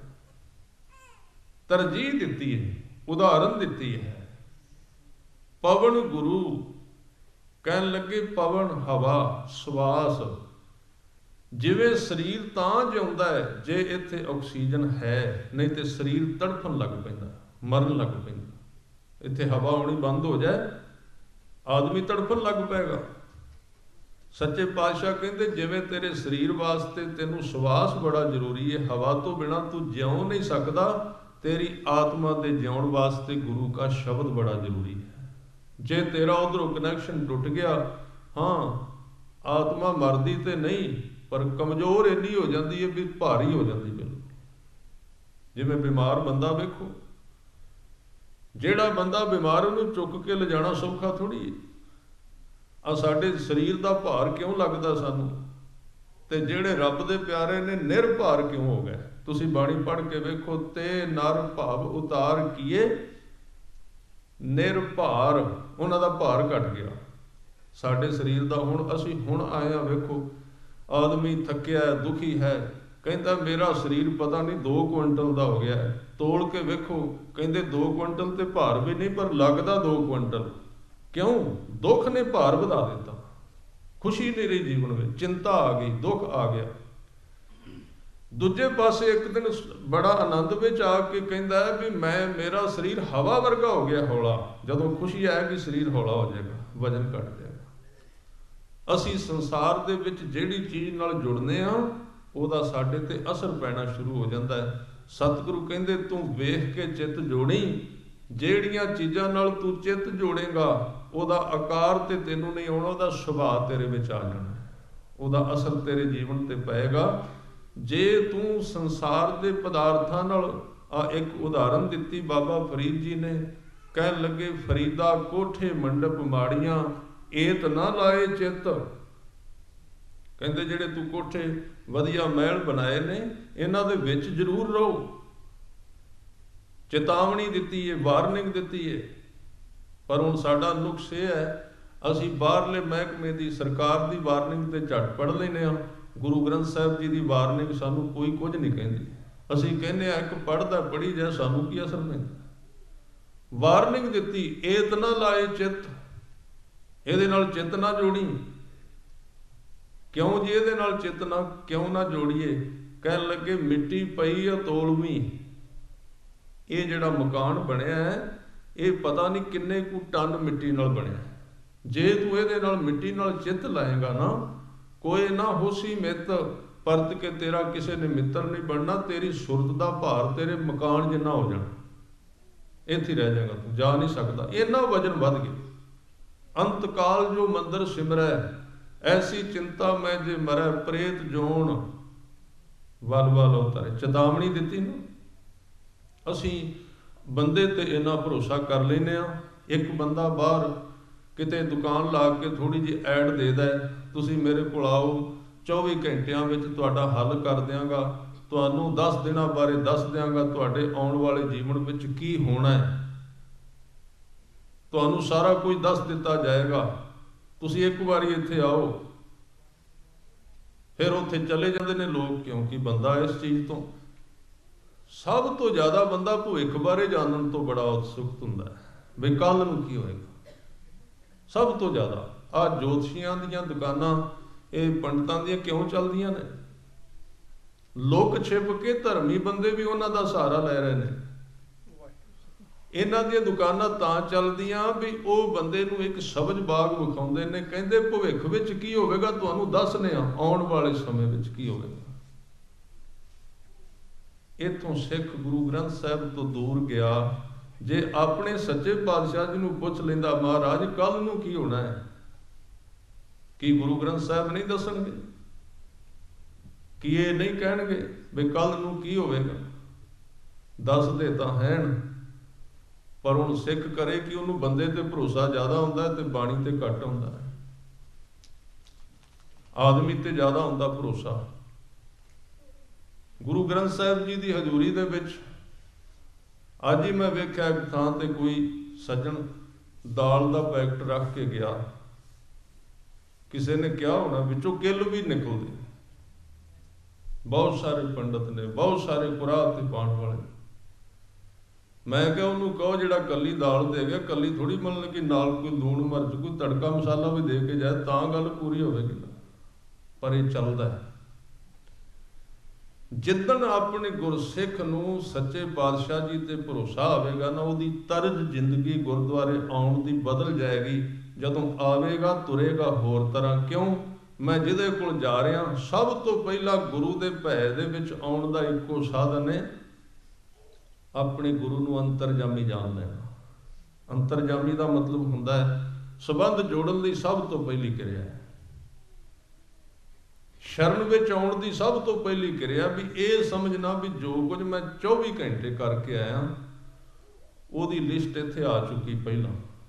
ਤਰਜੀਹ ਦਿੱਤੀ ਹੈ, ਉਦਾਹਰਨ ਦਿੱਤੀ ਹੈ। ਪਵਨ ਗੁਰੂ, ਕਹਿਣ ਲੱਗੇ ਪਵਨ ਹਵਾ, ਸਵਾਸ। ਜਿਵੇਂ ਸਰੀਰ ਤਾਂ ਜਿਉਂਦਾ ਹੈ ਜੇ ਇੱਥੇ ਆਕਸੀਜਨ ਹੈ, ਨਹੀਂ ਤੇ ਸਰੀਰ ਤੜਫਣ ਲੱਗ ਪੈਂਦਾ, ਮਰਨ ਲੱਗ ਪੈਂਦਾ। ਇੱਥੇ ਹਵਾ ਆਉਣੀ ਬੰਦ ਹੋ ਜਾਏ, ਆਦਮੀ ਤੜਫਣ ਲੱਗ ਪਏਗਾ। ਸੱਚੇ ਪਾਤਸ਼ਾਹ ਕਹਿੰਦੇ ਜਿਵੇਂ ਤੇਰੇ ਸਰੀਰ ਵਾਸਤੇ ਤੈਨੂੰ ਸਵਾਸ ਬੜਾ ਜ਼ਰੂਰੀ ਹੈ, ਹਵਾ ਤੋਂ ਬਿਨਾਂ ਤੂੰ ਜਿਉ ਨਹੀਂ ਸਕਦਾ, ਤੇਰੀ ਆਤਮਾ ਦੇ ਜਿਉਣ ਵਾਸਤੇ ਗੁਰੂ ਦਾ ਸ਼ਬਦ ਬੜਾ ਜ਼ਰੂਰੀ ਹੈ। ਜੇ ਤੇਰਾ ਉਧਰੋਂ ਕਨੈਕਸ਼ਨ ਟੁੱਟ ਗਿਆ, ਹਾਂ ਆਤਮਾ ਮਰਦੀ ਤੇ ਨਹੀਂ, ਪਰ ਕਮਜ਼ੋਰ ਇੰਨੀ ਹੋ ਜਾਂਦੀ ਹੈ ਵੀ ਭਾਰੀ ਹੋ ਜਾਂਦੀ। ਬਿਲਕੁਲ ਜਿਵੇਂ ਬਿਮਾਰ ਬੰਦਾ ਵੇਖੋ, ਜਿਹੜਾ ਬੰਦਾ ਬਿਮਾਰ, ਉਹਨੂੰ ਚੁੱਕ ਕੇ ਲਿਜਾਣਾ ਸੌਖਾ ਥੋੜ੍ਹੀ ਹੈ। ਆ ਸਾਡੇ ਸਰੀਰ ਦਾ ਭਾਰ ਕਿਉਂ ਲੱਗਦਾ ਸਾਨੂੰ? ਤੇ ਜਿਹੜੇ ਰੱਬ ਦੇ ਪਿਆਰੇ ਨੇ ਨਿਰਭਾਰ ਕਿਉਂ ਹੋ ਗਏ? ਤੁਸੀਂ ਬਾਣੀ ਪੜ੍ਹ ਕੇ ਵੇਖੋ, ਤੇ ਨਰ ਭਾਵ ਉਤਾਰ ਕੀਏ ਨਿਰਭਾਰ, ਉਹਨਾਂ ਦਾ ਭਾਰ ਘਟ ਗਿਆ। ਸਾਡੇ ਸਰੀਰ ਦਾ ਹੁਣ ਅਸੀਂ ਹੁਣ ਆਏ ਹਾਂ, ਵੇਖੋ ਆਦਮੀ ਥੱਕਿਆ ਦੁਖੀ ਹੈ, ਕਹਿੰਦਾ ਮੇਰਾ ਸਰੀਰ ਪਤਾ ਨਹੀਂ 2 ਕੁਇੰਟਲ ਦਾ ਹੋ ਗਿਆ ਹੈ। ਤੋਲ ਕੇ ਵੇਖੋ, ਕਹਿੰਦੇ 2 ਕੁਇੰਟਲ ਤੇ ਭਾਰ ਵੀ ਨਹੀਂ, ਪਰ ਲੱਗਦਾ 2 ਕੁਇੰਟਲ। ਕਿਉਂ? ਦੁੱਖ ਨੇ ਭਾਰ ਵਧਾ ਦਿੱਤਾ, ਖੁਸ਼ੀ ਨਹੀਂ ਰਹੀ ਜੀਵਨ ਵਿੱਚ, ਚਿੰਤਾ ਆ ਗਈ, ਦੁੱਖ ਆ ਗਿਆ। ਦੂਜੇ ਪਾਸੇ ਇੱਕ ਦਿਨ ਬੜਾ ਆਨੰਦ ਵਿੱਚ ਆ ਕੇ ਕਹਿੰਦਾ ਹੈ ਵੀ ਮੇਰਾ ਸਰੀਰ ਹਵਾ ਵਰਗਾ ਹੋ ਗਿਆ ਹੌਲਾ। ਜਦੋਂ ਖੁਸ਼ੀ ਆਏਗੀ ਸਰੀਰ ਹੌਲਾ ਹੋ ਜਾਏਗਾ, ਵਜਨ ਘਟ ਜਾਏਗਾ। ਅਸੀਂ ਸੰਸਾਰ ਦੇ ਵਿੱਚ ਜਿਹੜੀ ਚੀਜ਼ ਨਾਲ ਜੁੜਨੇ ਆ, ਉਹਦਾ ਸਾਡੇ ਤੇ ਅਸਰ ਪੈਣਾ ਸ਼ੁਰੂ ਹੋ ਜਾਂਦਾ ਹੈ। ਸਤਿਗੁਰੂ ਕਹਿੰਦੇ ਤੂੰ ਵੇਖ ਕੇ ਚਿੱਤ ਜੋੜੀ, ਜਿਹੜੀਆਂ ਚੀਜ਼ਾਂ ਨਾਲ ਤੂੰ ਚਿੱਤ ਜੋੜੇਗਾ, ਉਹਦਾ ਆਕਾਰ ਤੇ ਤੈਨੂੰ ਨਹੀਂ ਆਉਣਾ, ਉਹਦਾ ਸੁਭਾਅ ਤੇਰੇ ਵਿੱਚ ਆ ਜਾਣਾ, ਉਹਦਾ ਅਸਰ ਤੇਰੇ ਜੀਵਨ ਤੇ ਪਏਗਾ। ਜੇ ਤੂੰ ਸੰਸਾਰ ਦੇ ਪਦਾਰਥਾਂ ਨਾਲ, ਇੱਕ ਉਦਾਹਰਨ ਦਿੱਤੀ ਬਾਬਾ ਫਰੀਦ ਜੀ ਨੇ, ਕਹਿਣ ਲੱਗੇ ਫਰੀਦਾ ਕੋਠੇ ਮੰਡਪ ਮਾੜੀਆਂ, ਏਤ ਨਾ ਲਾਏ ਚਿੱਤ। ਕਹਿੰਦੇ ਜਿਹੜੇ ਤੂੰ ਕੋਠੇ ਵਧੀਆ ਮਹਿਲ ਬਣਾਏ ਨੇ, ਇਹਨਾਂ ਦੇ ਵਿੱਚ ਜ਼ਰੂਰ ਰਹੋ। ਚੇਤਾਵਨੀ ਦਿੱਤੀ ਹੈ, ਵਾਰਨਿੰਗ ਦਿੱਤੀ ਹੈ। ਪਰ ਹੁਣ ਸਾਡਾ ਨੁਕਸ ਇਹ ਹੈ, ਅਸੀਂ ਬਾਹਰਲੇ ਮਹਿਕਮੇ ਦੀ, ਸਰਕਾਰ ਦੀ ਵਾਰਨਿੰਗ ਤੇ ਝਟ ਪੜ੍ਹ ਲੈਂਦੇ ਹਾਂ, ਗੁਰੂ ਗ੍ਰੰਥ ਸਾਹਿਬ ਜੀ ਦੀ ਵਾਰਨਿੰਗ ਸਾਨੂੰ ਕੋਈ ਕੁਝ ਨਹੀਂ ਕਹਿੰਦੀ। ਅਸੀਂ ਕਹਿੰਦੇ ਹਾਂ ਇੱਕ ਪੜ੍ਹਦਾ ਪੜ੍ਹੀ ਜਾਏ, ਸਾਨੂੰ ਕੀ ਅਸਰ ਪੈਂਦਾ? ਵਾਰਨਿੰਗ ਦਿੱਤੀ, ਏਤ ਨਾ ਲਾਏ ਚਿੱਤ, ਇਹਦੇ ਨਾਲ ਚਿੱਤ ਨਾ ਜੋੜੀ। ਕਿਉਂ ਜੀ ਇਹਦੇ ਨਾਲ ਚਿੱਤ ਨਾ ਕਿਉਂ ਨਾ ਜੋੜੀਏ? ਕਹਿਣ ਲੱਗੇ ਮਿੱਟੀ ਪਈ ਆ ਤੋਲਵੀਂ। ਇਹ ਜਿਹੜਾ ਮਕਾਨ ਬਣਿਆ ਹੈ, ਇਹ ਪਤਾ ਨਹੀਂ ਕਿੰਨੇ ਕੁ ਟਨ ਮਿੱਟੀ ਨਾਲ ਬਣਿਆ। ਜੇ ਤੂੰ ਇਹਦੇ ਨਾਲ ਮਿੱਟੀ ਨਾਲ ਚਿੱਤ ਲਾਏਗਾ ਨਾ, ਕੋਈ ਨਾ ਹੋਸੀ ਮਿੱਤ ਪਰਤ ਕੇ ਤੇਰਾ ਕਿਸੇ ਨੇ ਮਿੱਤਰ ਨਹੀਂ ਬਣਨਾ। ਤੇਰੀ ਸੁਰਤ ਦਾ ਭਾਰ ਤੇਰੇ ਮਕਾਨ ਜਿੰਨਾ ਹੋ ਜਾਣਾ, ਇੱਥੇ ਰਹਿ ਜਾਏਗਾ ਤੂੰ, ਜਾ ਨਹੀਂ ਸਕਦਾ। ਇੰਨਾ ਵਜਨ ਵੱਧ ਗਿਆ। ਅੰਤ ਕਾਲ ਜੋ ਮੰਦਰ ਸਿਮਰੈ, ਐਸੀ ਚਿੰਤਾ ਮੈਂ ਜੇ ਮਰੈ, ਪ੍ਰੇਤ ਜੋਨ ਵਲ ਵਲ ਉਤਰੈ। ਚੇਤਾਵਨੀ ਦਿੱਤੀ ਨਾ। ਅਸੀਂ ਬੰਦੇ ਤੇ ਇੰਨਾ ਭਰੋਸਾ ਕਰ ਲੈਂਦੇ ਹਾਂ। ਇੱਕ ਬੰਦਾ ਬਾਹਰ ਕਿਤੇ ਦੁਕਾਨ ਲਾ ਕੇ ਥੋੜ੍ਹੀ ਜਿਹੀ ਐਡ ਦੇ ਦੇ, ਤੁਸੀਂ ਮੇਰੇ ਕੋਲ ਆਓ, 24 ਘੰਟਿਆਂ ਵਿੱਚ ਤੁਹਾਡਾ ਹੱਲ ਕਰ ਦਿਆਂਗਾ, ਤੁਹਾਨੂੰ 10 ਦਿਨਾਂ ਬਾਰੇ ਦੱਸ ਦਿਆਂਗਾ ਤੁਹਾਡੇ ਆਉਣ ਵਾਲੇ ਜੀਵਨ ਵਿੱਚ ਕੀ ਹੋਣਾ ਹੈ, ਤੁਹਾਨੂੰ ਸਾਰਾ ਕੁਝ ਦੱਸ ਦਿੱਤਾ ਜਾਏਗਾ, ਤੁਸੀਂ ਇੱਕ ਵਾਰੀ ਇੱਥੇ ਆਓ। ਫਿਰ ਉੱਥੇ ਚਲੇ ਜਾਂਦੇ ਨੇ ਲੋਕ, ਕਿਉਂਕਿ ਬੰਦਾ ਇਸ ਚੀਜ਼ ਤੋਂ, ਸਭ ਤੋਂ ਜ਼ਿਆਦਾ ਬੰਦਾ ਭਵਿੱਖ ਬਾਰੇ ਜਾਣਨ ਤੋਂ ਬੜਾ ਉਤਸੁਕ ਹੁੰਦਾ ਹੈ, ਵੀ ਕੱਲ੍ਹ ਨੂੰ ਕੀ ਹੋਏਗਾ। ਸਭ ਤੋਂ ਜ਼ਿਆਦਾ ਆਹ ਜੋਤਸ਼ੀਆਂ ਦੀਆਂ ਦੁਕਾਨਾਂ, ਇਹ ਪੰਡਤਾਂ ਦੀਆਂ ਕਿਉਂ ਚੱਲਦੀਆਂ ਨੇ? ਲੁਕ ਛਿਪ ਕੇ ਧਰਮੀ ਬੰਦੇ ਵੀ ਉਹਨਾਂ ਦਾ ਸਹਾਰਾ ਲੈ ਰਹੇ ਨੇ। ਇਹਨਾਂ ਦੀਆਂ ਦੁਕਾਨਾਂ ਤਾਂ ਚੱਲਦੀਆਂ ਵੀ ਉਹ ਬੰਦੇ ਨੂੰ ਇੱਕ ਸਬਜ਼ ਬਾਗ ਵਿਖਾਉਂਦੇ ਨੇ, ਕਹਿੰਦੇ ਭਵਿੱਖ ਵਿੱਚ ਕੀ ਹੋਵੇਗਾ ਤੁਹਾਨੂੰ ਦੱਸਨੇ ਆ, ਆਉਣ ਵਾਲੇ ਸਮੇਂ ਵਿੱਚ ਕੀ ਹੋਵੇਗਾ। ਇੱਥੋਂ ਸਿੱਖ ਗੁਰੂ ਗ੍ਰੰਥ ਸਾਹਿਬ ਤੋਂ ਦੂਰ ਗਿਆ। ਜੇ ਆਪਣੇ ਸੱਚੇ ਪਾਤਸ਼ਾਹ ਜੀ ਨੂੰ ਪੁੱਛ ਲੈਂਦਾ, ਮਹਾਰਾਜ ਕੱਲ੍ਹ ਨੂੰ ਕੀ ਹੋਣਾ ਹੈ, ਕੀ ਗੁਰੂ ਗ੍ਰੰਥ ਸਾਹਿਬ ਨਹੀਂ ਦੱਸਣਗੇ? ਕੀ ਇਹ ਨਹੀਂ ਕਹਿਣਗੇ ਵੀ ਕੱਲ੍ਹ ਨੂੰ ਕੀ ਹੋਵੇਗਾ? ਦੱਸਦੇ ਤਾਂ ਹੈਣ, ਪਰ ਹੁਣ ਸਿੱਖ ਕਰੇ ਕਿ ਉਹਨੂੰ ਬੰਦੇ ਤੇ ਭਰੋਸਾ ਜ਼ਿਆਦਾ ਹੁੰਦਾ ਤੇ ਬਾਣੀ ਤੇ ਘੱਟ ਹੁੰਦਾ ਹੈ। ਆਦਮੀ ਤੇ ਜ਼ਿਆਦਾ ਹੁੰਦਾ ਭਰੋਸਾ। ਗੁਰੂ ਗ੍ਰੰਥ ਸਾਹਿਬ ਜੀ ਦੀ ਹਜ਼ੂਰੀ ਦੇ ਵਿੱਚ ਅੱਜ ਹੀ ਮੈਂ ਵੇਖਿਆ ਇੱਕ ਥਾਂ ਤੇ ਕੋਈ ਸੱਜਣ ਦਾਲ ਦਾ ਪੈਕਟ ਰੱਖ ਕੇ ਗਿਆ, ਕਿਸੇ ਨੇ ਕਿਹਾ ਹੋਣਾ ਵਿੱਚੋਂ ਕਿੱਲ ਵੀ ਨਿਕਲਦੇ। ਬਹੁਤ ਸਾਰੇ ਪੰਡਤ ਨੇ, ਬਹੁਤ ਸਾਰੇ ਕੁਰਾਹ ਤੇ ਪਾਉਣ ਵਾਲੇ। ਮੈਂ ਕਿਹਾ ਉਹਨੂੰ ਕਹੋ ਜਿਹੜਾ ਕੱਲੀ ਦਾਲ ਦੇ ਗਿਆ, ਕੱਲੀ ਥੋੜੀ ਮਤਲਬ ਕਿ ਨਾਲ ਕੋਈ ਲੂਣ ਮਿਰਚ ਕੋਈ ਤੜਕਾ ਮਸਾਲਾ ਵੀ ਦੇ ਕੇ ਜਾਏ ਤਾਂ ਗੱਲ ਪੂਰੀ ਹੋਵੇਗੀ। ਪਰ ਇਹ ਚੱਲਦਾ ਹੈ। ਜਿੱਦਣ ਆਪਣੇ ਗੁਰਸਿੱਖ ਨੂੰ ਸੱਚੇ ਪਾਤਸ਼ਾਹ ਜੀ ਤੇ ਭਰੋਸਾ ਆਵੇਗਾ ਨਾ, ਉਹਦੀ ਤਰਜ਼ ਜ਼ਿੰਦਗੀ ਗੁਰਦੁਆਰੇ ਆਉਣ ਦੀ ਬਦਲ ਜਾਏਗੀ। ਜਦੋਂ ਆਵੇਗਾ ਤੁਰੇਗਾ ਹੋਰ ਤਰ੍ਹਾਂ। ਕਿਉਂ? ਮੈਂ ਜਿਹਦੇ ਕੋਲ ਜਾ ਰਿਹਾ, ਸਭ ਤੋਂ ਪਹਿਲਾਂ ਗੁਰੂ ਦੇ ਭੈ ਦੇ ਵਿੱਚ ਆਉਣ ਦਾ ਇੱਕੋ ਸਾਧਨ ਹੈ, ਆਪਣੇ ਗੁਰੂ ਨੂੰ ਅੰਤਰਜਾਮੀ ਜਾਣ ਲੈਣਾ। ਅੰਤਰਜਾਮੀ ਦਾ ਮਤਲਬ ਹੁੰਦਾ ਹੈ ਸੰਬੰਧ ਜੋੜਨ ਦੀ ਸਭ ਤੋਂ ਪਹਿਲੀ ਕਿਰਿਆ ਹੈ। ਸ਼ਰਨ ਵਿੱਚ ਆਉਣ ਦੀ ਸਭ ਤੋਂ ਪਹਿਲੀ ਕਿਰਿਆ ਵੀ ਇਹ ਸਮਝਣਾ ਵੀ ਜੋ ਕੁਝ ਮੈਂ 24 ਘੰਟੇ ਕਰਕੇ ਆਇਆ, ਉਹਦੀ ਲਿਸਟ ਇੱਥੇ ਆ ਚੁੱਕੀ ਪਹਿਲਾਂ।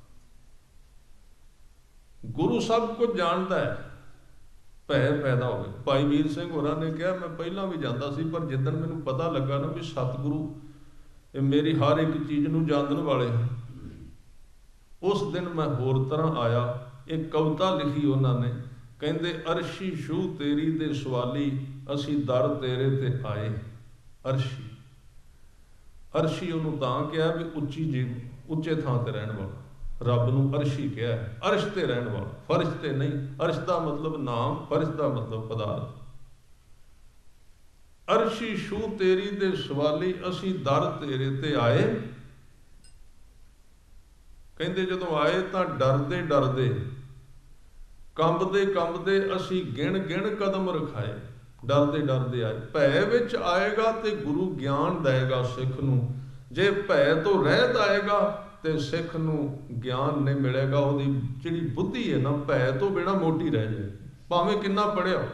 ਗੁਰੂ ਸਭ ਕੁਝ ਜਾਣਦਾ ਹੈ, ਭੈ ਪੈਦਾ ਹੋਵੇ। ਭਾਈ ਵੀਰ ਸਿੰਘ ਹੋਰਾਂ ਨੇ ਕਿਹਾ ਮੈਂ ਪਹਿਲਾਂ ਵੀ ਜਾਂਦਾ ਸੀ, ਪਰ ਜਿੱਦਣ ਮੈਨੂੰ ਪਤਾ ਲੱਗਾ ਨਾ ਵੀ ਸਤਿਗੁਰੂ ਇਹ ਮੇਰੀ ਹਰ ਇੱਕ ਚੀਜ਼ ਨੂੰ ਜਾਣਨ ਵਾਲੇ ਹਨ, ਉਸ ਦਿਨ ਮੈਂ ਹੋਰ ਤਰ੍ਹਾਂ ਆਇਆ। ਇੱਕ ਕਵਿਤਾ ਲਿਖੀ ਉਹਨਾਂ ਨੇ, ਕਹਿੰਦੇ ਅਰਸ਼ੀ ਛੂਹ ਤੇਰੀ ਦੇ ਸਵਾਲੀ, ਅਸੀਂ ਦਰ ਤੇਰੇ ਤੇ ਆਏ। ਅਰਸ਼ੀ, ਅਰਸ਼ੀ ਉਹਨੂੰ ਤਾਂ ਕਿਹਾ ਵੀ ਉੱਚੀ ਜੀ, ਉੱਚੇ ਥਾਂ ਤੇ ਰਹਿਣ ਵਾਲਾ। ਰੱਬ ਨੂੰ ਅਰਸ਼ੀ ਕਿਹਾ, ਅਰਸ਼ ਤੇ ਰਹਿਣ ਵਾਲਾ, ਫਰਸ਼ ਤੇ ਨਹੀਂ। ਅਰਸ਼ ਦਾ ਮਤਲਬ ਨਾਮ, ਫਰਸ਼ ਦਾ ਮਤਲਬ ਪਦਾਰਥ। ਅਰਸ਼ੀ ਛੂਹ ਤੇਰੀ ਦੇ ਸਵਾਲੀ, ਅਸੀਂ ਦਰ ਤੇਰੇ ਤੇ ਆਏ। ਕਹਿੰਦੇ ਜਦੋਂ ਆਏ ਤਾਂ ਡਰਦੇ ਡਰਦੇ, ਕੰਬਦੇ ਕੰਬਦੇ, ਅਸੀਂ ਗਿਣ ਗਿਣ ਕਦਮ ਰਖਾਏ। ਡਰਦੇ ਡਰਦੇ ਆਏ। ਭੈ ਵਿੱਚ ਆਏਗਾ ਤੇ ਗੁਰੂ ਗਿਆਨ ਦੇਗਾ ਸਿੱਖ ਨੂੰ। ਜੇ ਭੈ ਤੋਂ ਰਹਿਤ ਆਏਗਾ ਤੇ ਸਿੱਖ ਨੂੰ ਗਿਆਨ ਨਹੀਂ ਮਿਲੇਗਾ। ਉਹਦੀ ਜਿਹੜੀ ਬੁੱਧੀ ਹੈ ਨਾ, ਭੈ ਤੋਂ ਬਿਨਾਂ ਮੋਟੀ ਰਹਿ ਜਾਏ, ਭਾਵੇਂ ਕਿੰਨਾ ਪੜ੍ਹਿਆ।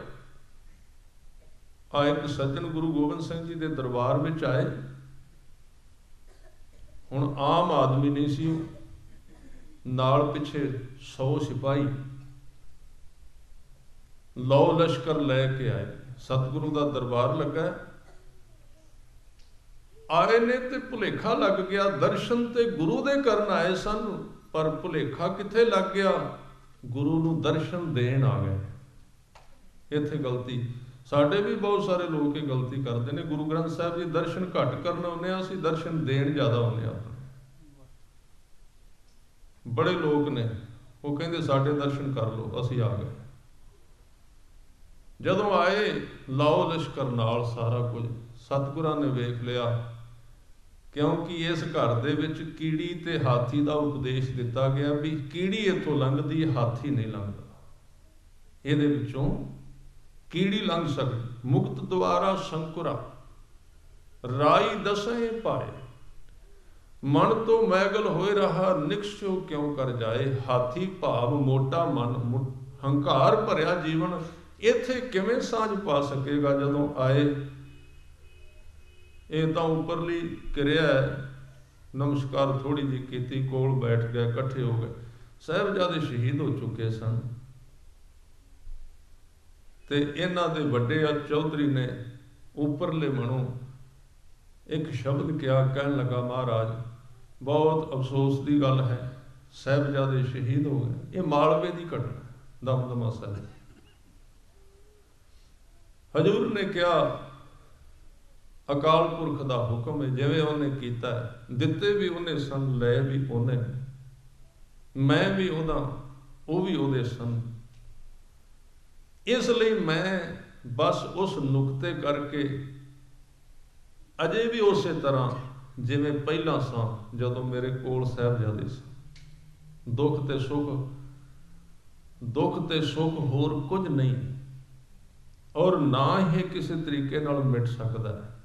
ਆ ਇੱਕ ਸੱਜਣ ਗੁਰੂ ਗੋਬਿੰਦ ਸਿੰਘ ਜੀ ਦੇ ਦਰਬਾਰ ਵਿੱਚ ਆਏ। ਹੁਣ ਆਮ ਆਦਮੀ ਨਹੀਂ ਸੀ, ਨਾਲ ਪਿੱਛੇ 100 ਸਿਪਾਹੀ ਲਓ ਲਸ਼ਕਰ ਲੈ ਕੇ ਆਏ। ਸਤਿਗੁਰੂ ਦਾ ਦਰਬਾਰ ਲੱਗਾ, ਆਏ ਨੇ ਤੇ ਭੁਲੇਖਾ ਲੱਗ ਗਿਆ। ਦਰਸ਼ਨ ਤੇ ਗੁਰੂ ਦੇ ਕਰਨ ਆਏ ਸਨ, ਪਰ ਭੁਲੇਖਾ ਕਿੱਥੇ ਲੱਗ ਗਿਆ, ਗੁਰੂ ਨੂੰ ਦਰਸ਼ਨ ਦੇਣ ਆ ਗਏ। ਇੱਥੇ ਗਲਤੀ ਸਾਡੇ ਵੀ ਬਹੁਤ ਸਾਰੇ ਲੋਕ ਇਹ ਗਲਤੀ ਕਰਦੇ ਨੇ। ਗੁਰੂ ਗ੍ਰੰਥ ਸਾਹਿਬ ਜੀ ਦਰਸ਼ਨ ਘੱਟ ਕਰਨ ਆਉਂਦੇ ਆ, ਅਸੀਂ ਦਰਸ਼ਨ ਦੇਣ ਜ਼ਿਆਦਾ ਆਉਂਦੇ ਆ। ਬੜੇ ਲੋਕ ਨੇ ਉਹ ਕਹਿੰਦੇ ਸਾਡੇ ਦਰਸ਼ਨ ਕਰ ਲਓ, ਅਸੀਂ ਆ ਗਏ। ਜਦੋਂ ਆਏ ਲਾਓ ਲਸ਼ਕਰ ਨਾਲ ਸਾਰਾ ਕੁਝ, ਸਤਿਗੁਰਾਂ ਨੇ ਵੇਖ ਲਿਆ। ਕਿਉਂਕਿ ਇਸ ਘਰ ਦੇ ਵਿੱਚ ਕੀੜੀ ਤੇ ਹਾਥੀ ਦਾ ਉਪਦੇਸ਼ ਦਿੱਤਾ ਗਿਆ ਵੀ ਕੀੜੀ ਇੱਥੋਂ ਲੰਘਦੀ, ਹਾਥੀ ਨਹੀਂ ਲੰਘਦਾ। ਇਹਦੇ ਵਿੱਚੋਂ ਕੀੜੀ ਲੰਘ ਸਕਦੀ। ਮੁਕਤ ਦੁਆਰਾ ਸੰਕੁਰਾ ਰਾਈ ਦਸਹਿ ਪਾਏ, ਮਨ ਤੋਂ ਮੈਗਲ ਹੋਏ ਰਹਾ ਨਿਕਸ਼ੋ ਕਿਉਂ ਕਰ ਜਾਏ। ਹਾਥੀ ਭਾਵ ਮੋਟਾ ਮਨ, ਹੰਕਾਰ ਭਰਿਆ ਜੀਵਨ ਇੱਥੇ ਕਿਵੇਂ ਸਾਂਝ ਪਾ ਸਕੇਗਾ ਜਦੋਂ ਆਏ। ਇਹ ਤਾਂ ਉੱਪਰਲੀ ਕਿਰਿਆ ਹੈ। ਨਮਸਕਾਰ ਥੋੜੀ ਜਿਹੀ ਕੀਤੀ, ਕੋਲ ਬੈਠ ਗਿਆ, ਇਕੱਠੇ ਹੋ ਗਏ। ਸਾਹਿਬਜ਼ਾਦੇ ਸ਼ਹੀਦ ਹੋ ਚੁੱਕੇ ਸਨ ਤੇ ਇਹਨਾਂ ਦੇ ਵੱਡੇ ਆ ਚੌਧਰੀ ਨੇ ਉੱਪਰਲੇ ਮਨੋਂ ਇੱਕ ਸ਼ਬਦ ਕਿਹਾ, ਕਹਿਣ ਲੱਗਾ ਮਹਾਰਾਜ ਬਹੁਤ ਅਫਸੋਸ ਦੀ ਗੱਲ ਹੈ, ਸਾਹਿਬਜ਼ਾਦੇ ਸ਼ਹੀਦ ਹੋ ਗਏ। ਇਹ ਮਾਲਵੇ ਦੀ ਘਟਨਾ, ਦਮਦਮਾ ਸਾਹਿਬ। ਹਜ਼ੂਰ ਨੇ ਕਿਹਾ ਅਕਾਲ ਪੁਰਖ ਦਾ ਹੁਕਮ ਹੈ, ਜਿਵੇਂ ਉਹਨੇ ਕੀਤਾ ਦਿੱਤੇ ਵੀ ਉਹਨੇ ਸਨ, ਲਏ ਵੀ ਉਹਨੇ, ਮੈਂ ਵੀ ਉਹਦਾ, ਉਹ ਵੀ ਉਹਦੇ ਸਨ। ਇਸ ਲਈ ਮੈਂ ਬਸ ਉਸ ਨੁਕਤੇ ਕਰਕੇ ਅਜੇ ਵੀ ਉਸੇ ਤਰ੍ਹਾਂ ਜਿਵੇਂ ਪਹਿਲਾਂ ਸਾਂ ਜਦੋਂ ਮੇਰੇ ਕੋਲ ਸਾਹਿਬਜ਼ਾਦੇ ਸਨ। ਦੁੱਖ ਤੇ ਸੁੱਖ ਹੋਰ ਕੁਝ ਨਹੀਂ, ਔਰ ਨਾ ਇਹ ਕਿਸੇ ਤਰੀਕੇ ਨਾਲ ਮਿਟ ਸਕਦਾ ਹੈ।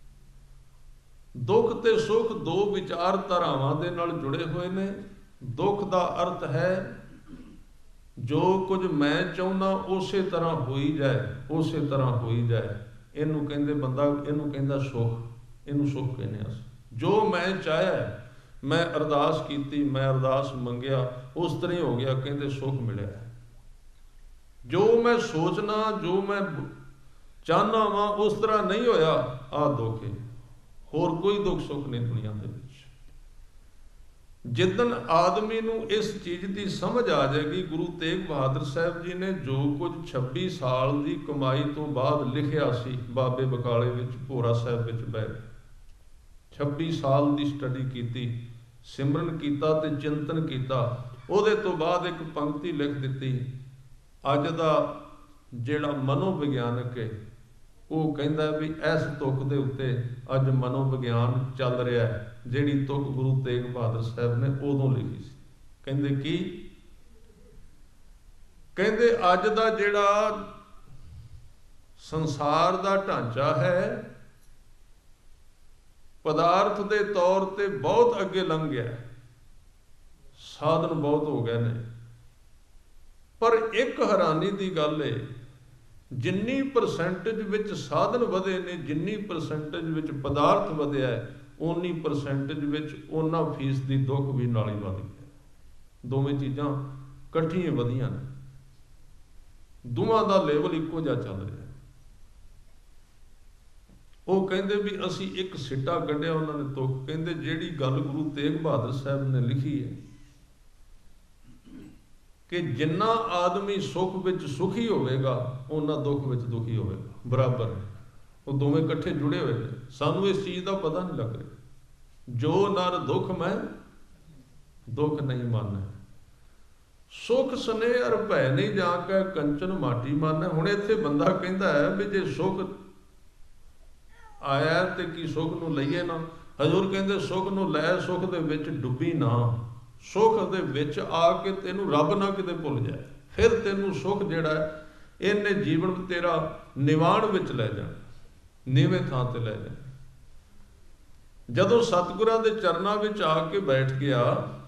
ਦੁੱਖ ਤੇ ਸੁੱਖ ਦੋ ਵਿਚਾਰਧਾਰਾਵਾਂ ਦੇ ਨਾਲ ਜੁੜੇ ਹੋਏ ਨੇ। ਦੁੱਖ ਦਾ ਅਰਥ ਹੈ ਜੋ ਕੁਝ ਮੈਂ ਚਾਹੁੰਦਾ ਉਸੇ ਤਰ੍ਹਾਂ ਹੋਈ ਜਾਏ, ਉਸੇ ਤਰ੍ਹਾਂ ਹੋਈ ਜਾਏ। ਇਹਨੂੰ ਕਹਿੰਦੇ ਬੰਦਾ, ਇਹਨੂੰ ਕਹਿੰਦਾ ਸੁੱਖ, ਇਹਨੂੰ ਸੁੱਖ ਕਹਿੰਦੇ ਹਾਂ। ਜੋ ਮੈਂ ਚਾਹਿਆ, ਮੈਂ ਅਰਦਾਸ ਕੀਤੀ, ਮੈਂ ਅਰਦਾਸ ਮੰਗਿਆ, ਉਸ ਤਰ੍ਹਾਂ ਹੀ ਹੋ ਗਿਆ, ਕਹਿੰਦੇ ਸੁੱਖ ਮਿਲਿਆ। ਜੋ ਮੈਂ ਸੋਚਣਾ, ਜੋ ਮੈਂ ਚਾਹੁੰਦਾ ਵਾਂ ਉਸ ਤਰ੍ਹਾਂ ਨਹੀਂ ਹੋਇਆ, ਆਹ ਦੁੱਖ ਹੈ। ਹੋਰ ਕੋਈ ਦੁੱਖ ਸੁੱਖ ਨਹੀਂ ਦੁਨੀਆ ਦੇ ਵਿੱਚ। ਜਿੱਦਣ ਆਦਮੀ ਨੂੰ ਇਸ ਚੀਜ਼ ਦੀ ਸਮਝ ਆ ਜਾਏਗੀ, ਗੁਰੂ ਤੇਗ ਬਹਾਦਰ ਸਾਹਿਬ ਜੀ ਨੇ ਜੋ ਕੁਝ 26 ਸਾਲ ਦੀ ਕਮਾਈ ਤੋਂ ਬਾਅਦ ਲਿਖਿਆ ਸੀ ਬਾਬੇ ਬਕਾਲੇ ਵਿੱਚ, ਭੋਰਾ ਸਾਹਿਬ ਵਿੱਚ ਬਹਿ 26 ਸਾਲ ਦੀ ਸਟੱਡੀ ਕੀਤੀ, ਸਿਮਰਨ ਕੀਤਾ ਤੇ ਚਿੰਤਨ ਕੀਤਾ। ਉਹਦੇ ਤੋਂ ਬਾਅਦ ਇੱਕ ਪੰਕਤੀ ਲਿਖ ਦਿੱਤੀ। ਅੱਜ ਦਾ ਜਿਹੜਾ ਮਨੋਵਿਗਿਆਨਕ ਹੈ ਉਹ ਕਹਿੰਦਾ ਵੀ ਇਸ ਤੁਕ ਦੇ ਉੱਤੇ ਅੱਜ ਮਨੋਵਿਗਿਆਨ ਚੱਲ ਰਿਹਾ ਹੈ, ਜਿਹੜੀ ਤੁਕ ਗੁਰੂ ਤੇਗ ਬਹਾਦਰ ਸਾਹਿਬ ਨੇ ਉਦੋਂ ਲਿਖੀ ਸੀ। ਕਹਿੰਦੇ ਕੀ? ਕਹਿੰਦੇ ਅੱਜ ਦਾ ਜਿਹੜਾ ਸੰਸਾਰ ਦਾ ਢਾਂਚਾ ਹੈ, ਪਦਾਰਥ ਦੇ ਤੌਰ ਤੇ ਬਹੁਤ ਅੱਗੇ ਲੰਘ ਗਿਆ, ਸਾਧਨ ਬਹੁਤ ਹੋ ਗਏ ਨੇ। ਪਰ ਇੱਕ ਹੈਰਾਨੀ ਦੀ ਗੱਲ ਹੈ, ਜਿੰਨੀ ਪਰਸੈਂਟੇਜ ਵਿੱਚ ਸਾਧਨ ਵਧੇ ਨੇ, ਜਿੰਨੀ ਪਰਸੈਂਟੇਜ ਵਿੱਚ ਪਦਾਰਥ ਵਧਿਆ ਹੈ, ਉਨੀ ਪਰਸੈਂਟੇਜ ਵਿੱਚ ਉਹਨਾਂ ਫੀਸਦੀ ਦੁੱਖ ਵੀ ਨਾਲ ਹੀ ਵਧ ਗਿਆ। ਦੋਵੇਂ ਚੀਜ਼ਾਂ ਇਕੱਠੀਆਂ ਵਧੀਆਂ ਨੇ, ਦੋਵਾਂ ਦਾ ਲੈਵਲ ਇੱਕੋ ਜਿਹਾ ਚੱਲ ਰਿਹਾ। ਉਹ ਕਹਿੰਦੇ ਵੀ ਅਸੀਂ ਇੱਕ ਸਿੱਟਾ ਕੱਢਿਆ ਉਹਨਾਂ ਨੇ ਤੁਕ, ਕਹਿੰਦੇ ਜਿਹੜੀ ਗੱਲ ਗੁਰੂ ਤੇਗ ਬਹਾਦਰ ਸਾਹਿਬ ਨੇ ਲਿਖੀ ਹੈ ਕਿ ਜਿੰਨਾ ਆਦਮੀ ਸੁੱਖ ਵਿੱਚ ਸੁਖੀ ਹੋਵੇਗਾ, ਉਹਨਾਂ ਦੁੱਖ ਵਿੱਚ ਦੁਖੀ ਹੋਵੇਗਾ, ਬਰਾਬਰ। ਉਹ ਦੋਵੇਂ ਇਕੱਠੇ ਜੁੜੇ ਹੋਏ ਨੇ। ਸਾਨੂੰ ਇਸ ਚੀਜ਼ ਦਾ ਪਤਾ ਨਹੀਂ ਲੱਗ ਰਿਹਾ। ਜੋ ਨਰ ਦੁੱਖ ਮੈਂ ਦੁੱਖ ਨਹੀਂ ਮੰਨੈ, ਸੁਖ ਸਨੇਹ ਅਰ ਭੈ ਨਹੀਂ ਜਾ ਕੇ ਕੰਚਨ ਮਾਟੀ ਮੰਨੈ। ਹੁਣ ਇੱਥੇ ਬੰਦਾ ਕਹਿੰਦਾ ਹੈ ਵੀ ਜੇ ਸੁੱਖ ਆਇਆ ਤੇ ਕੀ ਸੁੱਖ ਨੂੰ ਲਈਏ ਨਾ। ਹਜ਼ੂਰ ਕਹਿੰਦੇ ਸੁੱਖ ਨੂੰ ਲੈ, ਸੁੱਖ ਦੇ ਵਿੱਚ ਡੁੱਬੀ ਨਾ। ਸੁੱਖ ਦੇ ਵਿੱਚ ਆ ਕੇ ਤੈਨੂੰ ਰੱਬ ਨਾ ਕਿਤੇ ਭੁੱਲ ਜਾਏ, ਫਿਰ ਤੈਨੂੰ ਸੁੱਖ ਜਿਹੜਾ ਇਹਨੇ ਜੀਵਨ ਤੇਰਾ ਨਿਵਾਣ ਵਿੱਚ ਲੈ ਜਾਣਾ, ਨੀਵੇਂ ਥਾਂ ਤੇ ਲੈ ਜਾਣਾ। ਜਦੋਂ ਸਤਿਗੁਰਾਂ ਦੇ ਚਰਨਾਂ ਵਿੱਚ ਆ ਕੇ ਬੈਠ ਗਿਆ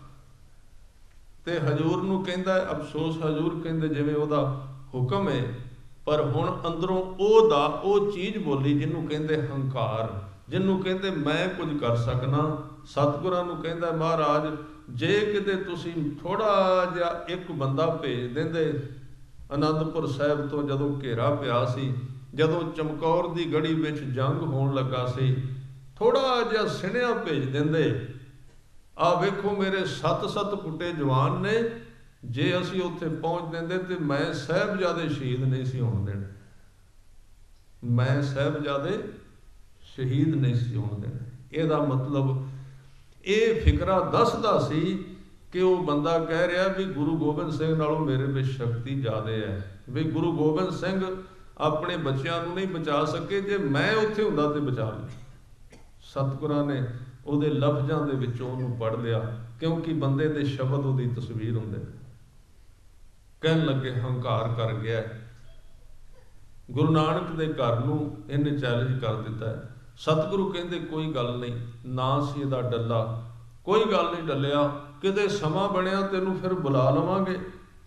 ਤੇ ਹਜ਼ੂਰ ਨੂੰ ਕਹਿੰਦਾ ਅਫਸੋਸ, ਹਜ਼ੂਰ ਕਹਿੰਦੇ ਜਿਵੇਂ ਉਹਦਾ ਹੁਕਮ ਹੈ, ਪਰ ਹੁਣ ਅੰਦਰੋਂ ਉਹ ਚੀਜ਼ ਬੋਲੀ ਜਿਹਨੂੰ ਕਹਿੰਦੇ ਹੰਕਾਰ, ਜਿਹਨੂੰ ਕਹਿੰਦੇ ਮੈਂ ਕੁਝ ਕਰ ਸਕਣਾ। ਸਤਿਗੁਰਾਂ ਨੂੰ ਕਹਿੰਦਾ ਮਹਾਰਾਜ ਜੇ ਕਿਤੇ ਤੁਸੀਂ ਥੋੜਾ ਜਿਹਾ ਇੱਕ ਬੰਦਾ ਭੇਜ ਦਿੰਦੇ, ਅਨੰਦਪੁਰ ਸਾਹਿਬ ਤੋਂ ਜਦੋਂ ਘੇਰਾ ਪਿਆ ਸੀ, ਜਦੋਂ ਚਮਕੌਰ ਦੀ ਗੜੀ ਵਿੱਚ ਜੰਗ ਹੋਣ ਲੱਗਾ ਸੀ, ਥੋੜਾ ਜਿਹਾ ਸਿਣਿਆ ਭੇਜ ਦਿੰਦੇ, ਆਹ ਵੇਖੋ ਮੇਰੇ 7 ਫੁੱਟੇ ਜਵਾਨ ਨੇ, ਜੇ ਅਸੀਂ ਉੱਥੇ ਪਹੁੰਚ ਦਿੰਦੇ ਤੇ ਮੈਂ ਸਾਹਿਬਜ਼ਾਦੇ ਸ਼ਹੀਦ ਨਹੀਂ ਸੀ ਹੋਣ ਦੇਣੇ, ਮੈਂ ਸਾਹਿਬਜ਼ਾਦੇ ਸ਼ਹੀਦ ਨਹੀਂ ਸੀ ਹੋਣ ਦੇਣੇ। ਇਹਦਾ ਮਤਲਬ ਇਹ ਫਿਕਰਾ ਦੱਸਦਾ ਸੀ ਕਿ ਉਹ ਬੰਦਾ ਕਹਿ ਰਿਹਾ ਵੀ ਗੁਰੂ ਗੋਬਿੰਦ ਸਿੰਘ ਨਾਲੋਂ ਮੇਰੇ ਵਿੱਚ ਸ਼ਕਤੀ ਜ਼ਿਆਦਾ ਹੈ, ਵੀ ਗੁਰੂ ਗੋਬਿੰਦ ਸਿੰਘ ਆਪਣੇ ਬੱਚਿਆਂ ਨੂੰ ਨਹੀਂ ਬਚਾ ਸਕੇ, ਜੇ ਮੈਂ ਉੱਥੇ ਹੁੰਦਾ ਤੇ ਬਚਾ ਲਿਆ। ਸਤਿਗੁਰਾਂ ਨੇ ਉਹਦੇ ਲਫ਼ਜ਼ਾਂ ਦੇ ਵਿੱਚੋਂ ਉਹਨੂੰ ਪੜ੍ਹ ਲਿਆ, ਕਿਉਂਕਿ ਬੰਦੇ ਦੇ ਸ਼ਬਦ ਉਹਦੀ ਤਸਵੀਰ ਹੁੰਦੇ ਨੇ। ਕਹਿਣ ਲੱਗੇ ਹੰਕਾਰ ਕਰ ਗਿਆ, ਗੁਰੂ ਨਾਨਕ ਦੇ ਘਰ ਨੂੰ ਇਹਨੇ ਚੈਲੰਜ ਕਰ ਦਿੱਤਾ ਹੈ। ਸਤਿਗੁਰੂ ਕਹਿੰਦੇ ਕੋਈ ਗੱਲ ਨਹੀਂ, ਨਾ ਸੀ ਇਹਦਾ ਡੱਲਾ, ਕੋਈ ਗੱਲ ਨਹੀਂ ਡੱਲਿਆ, ਕਿਤੇ ਸਮਾਂ ਬਣਿਆ ਤੈਨੂੰ ਫਿਰ ਬੁਲਾ ਲਵਾਂਗੇ।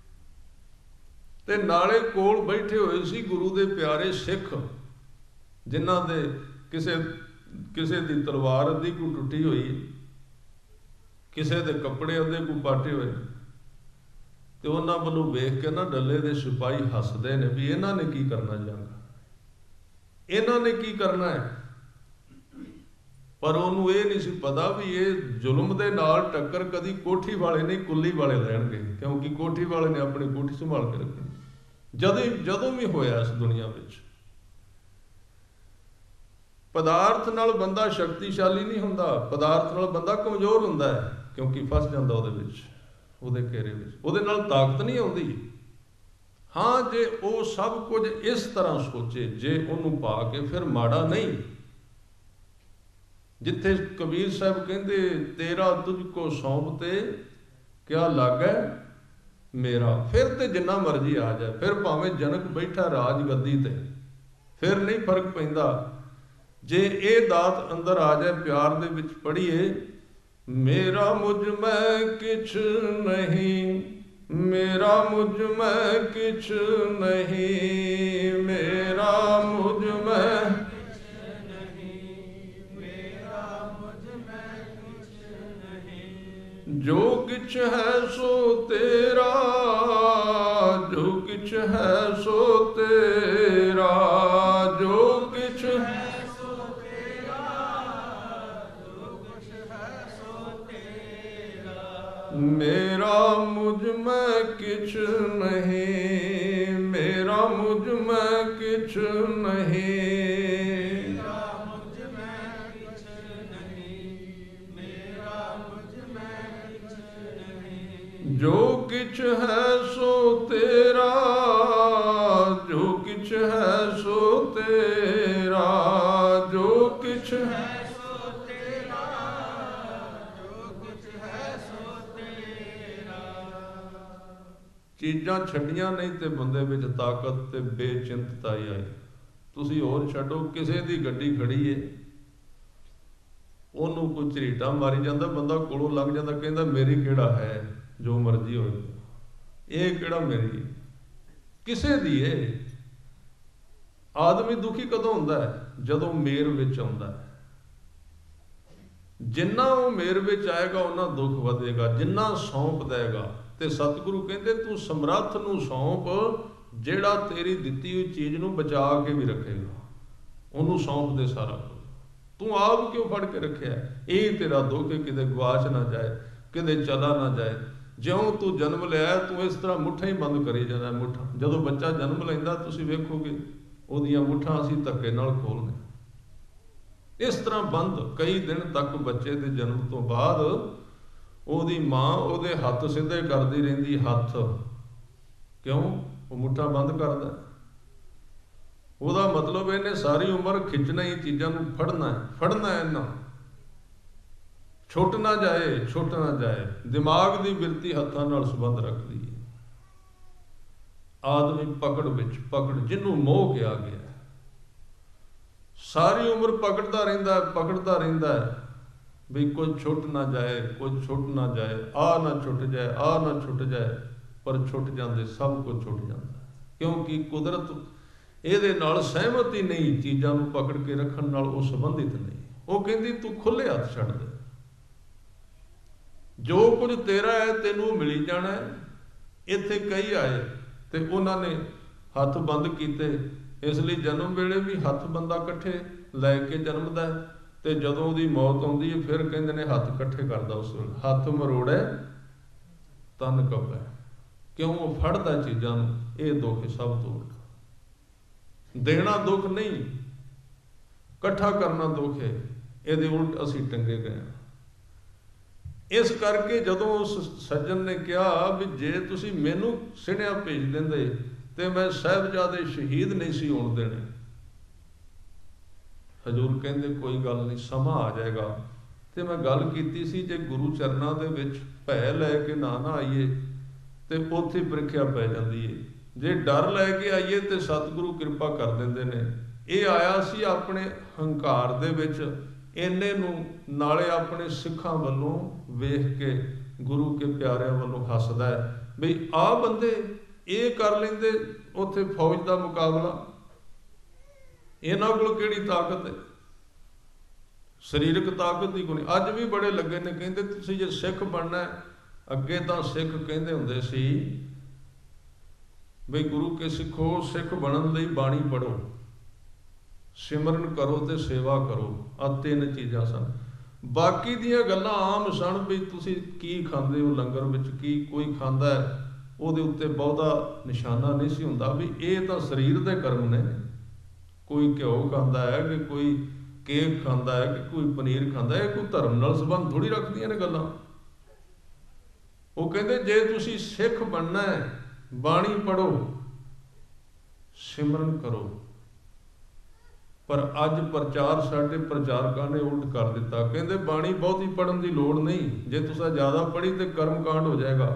ਤੇ ਨਾਲੇ ਕੋਲ ਬੈਠੇ ਹੋਏ ਸੀ ਗੁਰੂ ਦੇ ਪਿਆਰੇ ਸਿੱਖ, ਜਿਨ੍ਹਾਂ ਦੇ ਕਿਸੇ ਦੀ ਤਲਵਾਰ ਅੱਧੀ ਕੋ ਟੁੱਟੀ ਹੋਈ, ਕਿਸੇ ਦੇ ਕੱਪੜੇ ਅੱਧੇ ਕੋ ਪਾਟੇ ਹੋਏ, ਤੇ ਉਹਨਾਂ ਵੱਲੋਂ ਵੇਖ ਕੇ ਨਾ ਡੱਲੇ ਦੇ ਸਿਪਾਹੀ ਹੱਸਦੇ ਨੇ ਵੀ ਇਹਨਾਂ ਨੇ ਕੀ ਕਰਨਾ ਜੰਗ, ਇਹਨਾਂ ਨੇ ਕੀ ਕਰਨਾ ਹੈ। ਪਰ ਉਹਨੂੰ ਇਹ ਨਹੀਂ ਸੀ ਪਤਾ ਵੀ ਇਹ ਜ਼ੁਲਮ ਦੇ ਨਾਲ ਟੱਕਰ ਕਦੀ ਕੋਠੀ ਵਾਲੇ ਨਹੀਂ ਕੁੱਲੀ ਵਾਲੇ ਲੈਣਗੇ, ਕਿਉਂਕਿ ਕੋਠੀ ਵਾਲੇ ਨੇ ਆਪਣੀ ਕੋਠੀ ਸੰਭਾਲ ਕੇ ਰੱਖਣੀ। ਜਦੋਂ ਵੀ ਹੋਇਆ ਇਸ ਦੁਨੀਆ ਵਿੱਚ, ਪਦਾਰਥ ਨਾਲ ਬੰਦਾ ਸ਼ਕਤੀਸ਼ਾਲੀ ਨਹੀਂ ਹੁੰਦਾ, ਪਦਾਰਥ ਨਾਲ ਬੰਦਾ ਕਮਜ਼ੋਰ ਹੁੰਦਾ ਹੈ, ਕਿਉਂਕਿ ਫਸ ਜਾਂਦਾ ਉਹਦੇ ਵਿੱਚ, ਉਹਦੇ ਘੇਰੇ ਵਿੱਚ, ਉਹਦੇ ਨਾਲ ਤਾਕਤ ਨਹੀਂ ਆਉਂਦੀ। ਹਾਂ, ਜੇ ਉਹ ਸਭ ਕੁਝ ਇਸ ਤਰ੍ਹਾਂ ਸੋਚੇ, ਜੇ ਉਹਨੂੰ ਪਾ ਕੇ, ਫਿਰ ਮਾੜਾ ਨਹੀਂ। ਜਿੱਥੇ ਕਬੀਰ ਸਾਹਿਬ ਕਹਿੰਦੇ ਤੇਰਾ ਤੁਝ ਕੋ ਸੌਂਪ ਤੇ ਕਿਆ ਲਾਗੈ ਮੇਰਾ, ਫਿਰ ਤੇ ਜਿੰਨਾ ਮਰਜ਼ੀ ਆ ਜਾਏ, ਫਿਰ ਭਾਵੇਂ ਜਨਕ ਬੈਠਾ ਰਾਜ ਗੱਦੀ ਤੇ, ਫਿਰ ਨਹੀਂ ਫਰਕ ਪੈਂਦਾ। ਜੇ ਇਹ ਦਾਤ ਅੰਦਰ ਆ ਜਾਏ, ਪਿਆਰ ਦੇ ਵਿੱਚ ਪੜ੍ਹੀਏ, ਮੇਰਾ ਮੁਝ ਮੈਂ ਕਿਛ ਨਹੀਂ, ਮੇਰਾ ਮੁਝ ਮੈਂ ਕਿਛ ਨਹੀਂ, ਮੇਰਾ ਮੁਝ ਮੈਂ ਜੋ ਕਿਛ ਹੈ ਸੋ ਤੇਰਾ, ਜੋ ਕਿਛ ਹੈ ਸੋ ਤੇਰਾ, ਜੋ ਕਿਛ ਹੈ ਸੋ ਤੇਰਾ, ਜੋ ਕਿਛ ਹੈ ਸੋ ਤੇਰਾ, ਮੇਰਾ ਮੁਝ ਮੈਂ ਕਿਛ ਨਹੀਂ, ਮੇਰਾ ਮੁਝ ਮੈਂ ਕਿਛ ਨਹੀਂ, ਜੋ ਕਿਛ ਹੈ ਸੋ ਤੇਰਾ, ਜੋ ਕਿਛ ਹੈ ਸੋ ਤੇਰਾ, ਜੋ ਕਿਛ ਹੈ ਸੋ ਤੇਰਾ, ਜੋ ਕਿਛ ਹੈ ਸੋ ਤੇਰਾ। ਚੀਜ਼ਾਂ ਛੱਡੀਆਂ ਨਹੀਂ ਤੇ ਬੰਦੇ ਵਿੱਚ ਤਾਕਤ ਤੇ ਬੇਚਿੰਤਤਾ ਹੀ ਆਈ। ਤੁਸੀਂ ਹੋਰ ਛੱਡੋ, ਕਿਸੇ ਦੀ ਗੱਡੀ ਖੜੀ ਏ, ਉਹਨੂੰ ਕੋਈ ਝਰੀਟਾ ਮਾਰੀ ਜਾਂਦਾ, ਬੰਦਾ ਕੋਲੋਂ ਲੱਗ ਜਾਂਦਾ, ਕਹਿੰਦਾ ਮੇਰੀ ਕਿਹੜਾ ਹੈ, ਜੋ ਮਰਜ਼ੀ ਹੋਵੇ, ਇਹ ਕਿਹੜਾ ਮੇਰੀ, ਕਿਸੇ ਦੀ ਏ। ਆਦਮੀ ਦੁਖੀ ਕਦੋਂ ਹੁੰਦਾ ਹੈ? ਜਦੋਂ ਮੇਰ ਵਿੱਚ ਆਉਂਦਾ ਹੈ। ਜਿੰਨਾ ਉਹ ਮੇਰ ਵਿੱਚ ਆਏਗਾ ਉਹਨਾਂ ਦੁੱਖ ਵਧੇਗਾ, ਜਿੰਨਾ ਸੌਂਪ ਦੇਗਾ। ਤੇ ਸਤਿਗੁਰੂ ਕਹਿੰਦੇ ਤੂੰ ਸਮਰੱਥ ਨੂੰ ਸੌਂਪ, ਜਿਹੜਾ ਤੇਰੀ ਦਿੱਤੀ ਹੋਈ ਚੀਜ਼ ਨੂੰ ਬਚਾ ਕੇ ਵੀ ਰੱਖੇਗਾ, ਉਹਨੂੰ ਸੌਂਪ ਦੇ ਸਾਰਾ ਕੁਝ। ਤੂੰ ਆਪ ਕਿਉਂ ਫੜ ਕੇ ਰੱਖਿਆ? ਇਹ ਤੇਰਾ ਦੁੱਖ ਕਿਤੇ ਗਵਾਚ ਨਾ ਜਾਏ, ਕਿਤੇ ਚਲਾ ਨਾ ਜਾਏ। ਜਿਉਂ ਤੂੰ ਜਨਮ ਲਿਆ, ਤੂੰ ਇਸ ਤਰ੍ਹਾਂ ਮੁੱਠਾਂ ਹੀ ਬੰਦ ਕਰੀ ਜਾਣਾ। ਮੁੱਠਾਂ, ਜਦੋਂ ਬੱਚਾ ਜਨਮ ਲੈਂਦਾ ਤੁਸੀਂ ਵੇਖੋਗੇ ਉਹਦੀਆਂ ਮੁੱਠਾਂ ਅਸੀਂ ਧੱਕੇ ਨਾਲ ਖੋਲ੍ਹਦੇ, ਇਸ ਤਰ੍ਹਾਂ ਬੰਦ ਕਈ ਦਿਨ ਤੱਕ। ਬੱਚੇ ਦੇ ਜਨਮ ਤੋਂ ਬਾਅਦ ਉਹਦੀ ਮਾਂ ਉਹਦੇ ਹੱਥ ਸਿੱਧੇ ਕਰਦੀ ਰਹਿੰਦੀ, ਹੱਥ ਕਿਉਂ? ਉਹ ਮੁੱਠਾ ਬੰਦ ਕਰਦਾ। ਉਹਦਾ ਮਤਲਬ ਇਹਨੇ ਸਾਰੀ ਉਮਰ ਖਿੱਚਣਾ ਹੀ, ਚੀਜ਼ਾਂ ਨੂੰ ਫੜਨਾ ਹੈ, ਫੜਨਾ ਹੈ, ਇਹਨਾਂ ਛੁੱਟ ਨਾ ਜਾਏ, ਛੁੱਟ ਨਾ ਜਾਏ। ਦਿਮਾਗ ਦੀ ਬਿਰਤੀ ਹੱਥਾਂ ਨਾਲ ਸੰਬੰਧ ਰੱਖਦੀ ਹੈ। ਆਦਮੀ ਪਕੜ ਵਿੱਚ, ਪਕੜ ਜਿਹਨੂੰ ਮੋਹ ਕਿਹਾ ਗਿਆ, ਸਾਰੀ ਉਮਰ ਪਕੜਦਾ ਰਹਿੰਦਾ ਹੈ, ਪਕੜਦਾ ਰਹਿੰਦਾ ਹੈ ਵੀ ਕੁਝ ਛੁੱਟ ਨਾ ਜਾਏ, ਕੁਝ ਛੁੱਟ ਨਾ ਜਾਏ, ਆਹ ਨਾ ਛੁੱਟ ਜਾਏ, ਆਹ ਨਾ ਛੁੱਟ ਜਾਏ। ਪਰ ਛੁੱਟ ਜਾਂਦੇ, ਸਭ ਕੁਝ ਛੁੱਟ ਜਾਂਦਾ, ਕਿਉਂਕਿ ਕੁਦਰਤ ਇਹਦੇ ਨਾਲ ਸਹਿਮਤ ਹੀ ਨਹੀਂ। ਚੀਜ਼ਾਂ ਨੂੰ ਪਕੜ ਕੇ ਰੱਖਣ ਨਾਲ ਉਹ ਸੰਬੰਧਿਤ ਨਹੀਂ। ਉਹ ਕਹਿੰਦੀ ਤੂੰ ਖੁੱਲੇ ਹੱਥ ਛੱਡ ਦੇ, ਜੋ ਕੁਝ ਤੇਰਾ ਹੈ ਤੈਨੂੰ ਮਿਲੀ ਜਾਣਾ ਹੈ। ਇੱਥੇ ਕਈ ਆਏ ਤੇ ਉਹਨਾਂ ਨੇ ਹੱਥ ਬੰਦ ਕੀਤੇ, ਇਸ ਲਈ ਜਨਮ ਵੇਲੇ ਵੀ ਹੱਥ ਬੰਦਾ ਇਕੱਠੇ ਲੈ ਕੇ ਜਨਮਦਾ ਹੈ, ਤੇ ਜਦੋਂ ਉਹਦੀ ਮੌਤ ਆਉਂਦੀ ਹੈ ਫਿਰ ਕਹਿੰਦੇ ਨੇ ਹੱਥ ਇਕੱਠੇ ਕਰਦਾ। ਉਸ ਵੇਲੇ ਹੱਥ ਮਰੋੜੈ ਤਨ ਕੱਪੈ, ਕਿਉਂ? ਉਹ ਫੜਦਾ ਚੀਜ਼ਾਂ ਨੂੰ। ਇਹ ਦੁੱਖ ਸਭ ਤੋਂ ਵੱਡਾ। ਦੇਣਾ ਦੁੱਖ ਨਹੀਂ, ਇਕੱਠਾ ਕਰਨਾ ਦੁੱਖ ਹੈ। ਇਹਦੇ ਉਲਟ ਅਸੀਂ ਟੰਗੇ ਗਏ ਹਾਂ। ਇਸ ਕਰਕੇ ਜਦੋਂ ਉਸ ਸੱਜਣ ਨੇ ਕਿਹਾ ਵੀ ਜੇ ਤੁਸੀਂ ਮੈਨੂੰ ਸਿਣਿਆ ਭੇਜ ਦਿੰਦੇ ਤੇ ਮੈਂ ਸਾਹਿਬਜ਼ਾਦੇ ਸ਼ਹੀਦ ਨਹੀਂ ਸੀ ਹੋਣ ਦੇਣੇ। ਹਜ਼ੂਰ ਕਹਿੰਦੇ ਕੋਈ ਗੱਲ ਨਹੀਂ, ਸਮਾਂ ਆ ਜਾਏਗਾ। ਤੇ ਮੈਂ ਗੱਲ ਕੀਤੀ ਸੀ ਜੇ ਗੁਰੂ ਚਰਨਾਂ ਦੇ ਵਿੱਚ ਭੈ ਲੈ ਕੇ ਨਾ ਆਈਏ ਤੇ ਉੱਥੇ ਪ੍ਰੀਖਿਆ ਪੈ ਜਾਂਦੀ ਹੈ। ਜੇ ਡਰ ਲੈ ਕੇ ਆਈਏ ਤੇ ਸਤਿਗੁਰੂ ਕਿਰਪਾ ਕਰ ਦਿੰਦੇ ਨੇ। ਇਹ ਆਇਆ ਸੀ ਆਪਣੇ ਹੰਕਾਰ ਦੇ ਵਿੱਚ, ਇੰਨੇ ਨੂੰ ਨਾਲੇ ਆਪਣੇ ਸਿੱਖਾਂ ਵੱਲੋਂ ਵੇਖ ਕੇ ਗੁਰੂ ਕੇ ਪਿਆਰਿਆਂ ਵੱਲੋਂ ਹੱਸਦਾ ਹੈ ਬਈ ਆਹ ਬੰਦੇ ਇਹ ਕਰ ਲੈਂਦੇ ਉੱਥੇ ਫੌਜ ਦਾ ਮੁਕਾਬਲਾ, ਇਹਨਾਂ ਕੋਲ ਕਿਹੜੀ ਤਾਕਤ ਹੈ, ਸਰੀਰਕ ਤਾਕਤ ਦੀ ਕੋਈ। ਅੱਜ ਵੀ ਬੜੇ ਲੱਗੇ ਨੇ, ਕਹਿੰਦੇ ਤੁਸੀਂ ਜੇ ਸਿੱਖ ਬਣਨਾ, ਅੱਗੇ ਤਾਂ ਸਿੱਖ ਕਹਿੰਦੇ ਹੁੰਦੇ ਸੀ ਬਈ ਗੁਰੂ ਕੇ ਸਿੱਖੋ, ਸਿੱਖ ਬਣਨ ਲਈ ਬਾਣੀ ਪੜ੍ਹੋ, ਸਿਮਰਨ ਕਰੋ ਤੇ ਸੇਵਾ ਕਰੋ, ਆਹ ਤਿੰਨ ਚੀਜ਼ਾਂ ਸਨ। ਬਾਕੀ ਦੀਆਂ ਗੱਲਾਂ ਆਮ ਸਨ ਵੀ ਤੁਸੀਂ ਕੀ ਖਾਂਦੇ ਹੋ ਲੰਗਰ ਵਿੱਚ, ਕੀ ਕੋਈ ਖਾਂਦਾ ਹੈ, ਉਹਦੇ ਉੱਤੇ ਬਹੁਤਾ ਨਿਸ਼ਾਨਾ ਨਹੀਂ ਸੀ ਹੁੰਦਾ ਵੀ ਇਹ ਤਾਂ ਸਰੀਰ ਦੇ ਕਰਮ ਨੇ। ਕੋਈ ਘਿਓ ਖਾਂਦਾ ਹੈ ਕਿ ਕੋਈ ਕੇਕ ਖਾਂਦਾ ਹੈ ਕਿ ਕੋਈ ਪਨੀਰ ਖਾਂਦਾ ਹੈ, ਕੋਈ ਧਰਮ ਨਾਲ ਸੰਬੰਧ ਥੋੜ੍ਹੀ ਰੱਖਦੀਆਂ ਨੇ ਗੱਲਾਂ। ਉਹ ਕਹਿੰਦੇ ਜੇ ਤੁਸੀਂ ਸਿੱਖ ਬਣਨਾ ਹੈ, ਬਾਣੀ ਪੜ੍ਹੋ, ਸਿਮਰਨ ਕਰੋ। ਪਰ ਅੱਜ ਪ੍ਰਚਾਰ ਸਾਡੇ ਪ੍ਰਚਾਰਕਾਂ ਨੇ ਉਲਟ ਕਰ ਦਿੱਤਾ, ਕਹਿੰਦੇ ਬਾਣੀ ਬਹੁਤੀ ਪੜ੍ਹਨ ਦੀ ਲੋੜ ਨਹੀਂ, ਜੇ ਤੁਸੀਂ ਜ਼ਿਆਦਾ ਪੜ੍ਹੀ ਤੇ ਕਰਮ ਕਾਂਡ ਹੋ ਜਾਏਗਾ।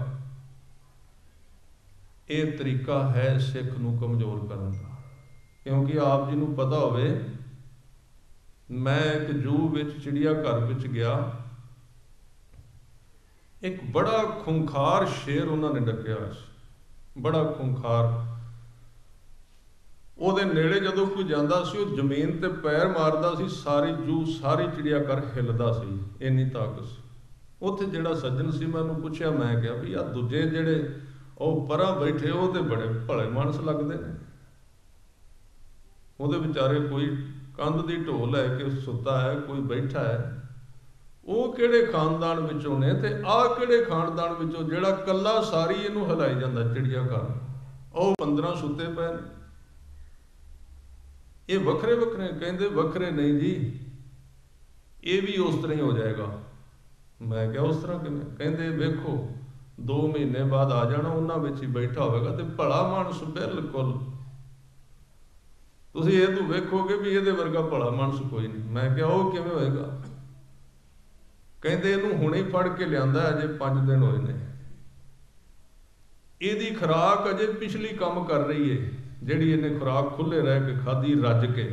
ਇਹ ਤਰੀਕਾ ਹੈ ਸਿੱਖ ਨੂੰ ਕਮਜ਼ੋਰ ਕਰਨ ਦਾ। ਕਿਉਂਕਿ ਆਪ ਜੀ ਨੂੰ ਪਤਾ ਹੋਵੇ, ਮੈਂ ਇੱਕ ਜੂ ਵਿੱਚ ਚਿੜੀਆ ਘਰ ਵਿੱਚ ਗਿਆ, ਇੱਕ ਬੜਾ ਖੁੰਖਾਰ ਸ਼ੇਰ ਉਹਨਾਂ ਨੇ ਡੱਕਿਆ ਹੋਇਆ ਸੀ, ਬੜਾ ਖੁੰਖਾਰ। ਉਹਦੇ ਨੇੜੇ ਜਦੋਂ ਕੋਈ ਜਾਂਦਾ ਸੀ ਉਹ ਜ਼ਮੀਨ ਤੇ ਪੈਰ ਮਾਰਦਾ ਸੀ, ਸਾਰੀ ਜੂ ਸਾਰੀ ਚਿੜੀਆ ਘਰ ਹਿੱਲਦਾ ਸੀ, ਇੰਨੀ ਤਾਕਤ ਸੀ। ਉੱਥੇ ਜਿਹੜਾ ਸੱਜਣ ਸੀ ਮੈਂ ਉਹਨੂੰ ਪੁੱਛਿਆ, ਮੈਂ ਕਿਹਾ ਵੀ ਆਹ ਦੂਜੇ ਜਿਹੜੇ ਉਹ ਪਰਾਂ ਬੈਠੇ ਉਹ ਤੇ ਬੜੇ ਭਲੇ ਮਾਨਸ ਲੱਗਦੇ ਨੇ, ਉਹਦੇ ਵਿਚਾਰੇ ਕੋਈ ਕੰਧ ਦੀ ਢੋ ਲੈ ਕੇ ਸੁੱਤਾ ਹੈ, ਕੋਈ ਬੈਠਾ ਹੈ, ਉਹ ਕਿਹੜੇ ਖਾਨਦਾਨ ਵਿੱਚੋਂ ਨੇ ਤੇ ਆਹ ਕਿਹੜੇ ਖਾਨਦਾਨ ਵਿੱਚੋਂ ਜਿਹੜਾ ਕੱਲਾ ਸਾਰੀ ਇਹਨੂੰ ਹਿਲਾਈ ਜਾਂਦਾ ਚਿੜੀਆ ਘਰ, ਉਹ 15 ਸੁੱਤੇ ਪਏ ਨੇ। ਇਹ ਵੱਖਰੇ ਵੱਖਰੇ, ਕਹਿੰਦੇ ਵੱਖਰੇ ਨਹੀਂ ਜੀ, ਇਹ ਵੀ ਉਸ ਤਰ੍ਹਾਂ ਹੀ ਹੋ ਜਾਏਗਾ। ਮੈਂ ਕਿਹਾ ਉਸ ਤਰ੍ਹਾਂ ਕਿਵੇਂ? ਕਹਿੰਦੇ ਵੇਖੋ 2 ਮਹੀਨੇ ਬਾਅਦ ਆ ਜਾਣਾ, ਉਹਨਾਂ ਵਿੱਚ ਹੀ ਬੈਠਾ ਹੋਵੇਗਾ ਤੇ ਭਲਾ ਮਾਨਸ ਬਿਲਕੁਲ, ਤੁਸੀਂ ਇਹ ਤੋਂ ਵੇਖੋਗੇ ਵੀ ਇਹਦੇ ਵਰਗਾ ਭਲਾ ਮਾਨਸ ਕੋਈ ਨਹੀਂ। ਮੈਂ ਕਿਹਾ ਉਹ ਕਿਵੇਂ ਹੋਏਗਾ? ਕਹਿੰਦੇ ਇਹਨੂੰ ਹੁਣੇ ਹੀ ਫੜ ਕੇ ਲਿਆਂਦਾ, ਅਜੇ 5 ਦਿਨ ਹੋਏ ਨੇ, ਇਹਦੀ ਖੁਰਾਕ ਅਜੇ ਪਿਛਲੀ ਕੰਮ ਕਰ ਰਹੀ ਹੈ, ਜਿਹੜੀ ਇਹਨੇ ਖੁਰਾਕ ਖੁੱਲੇ ਰਹਿ ਕੇ ਖਾਧੀ ਰੱਜ ਕੇ।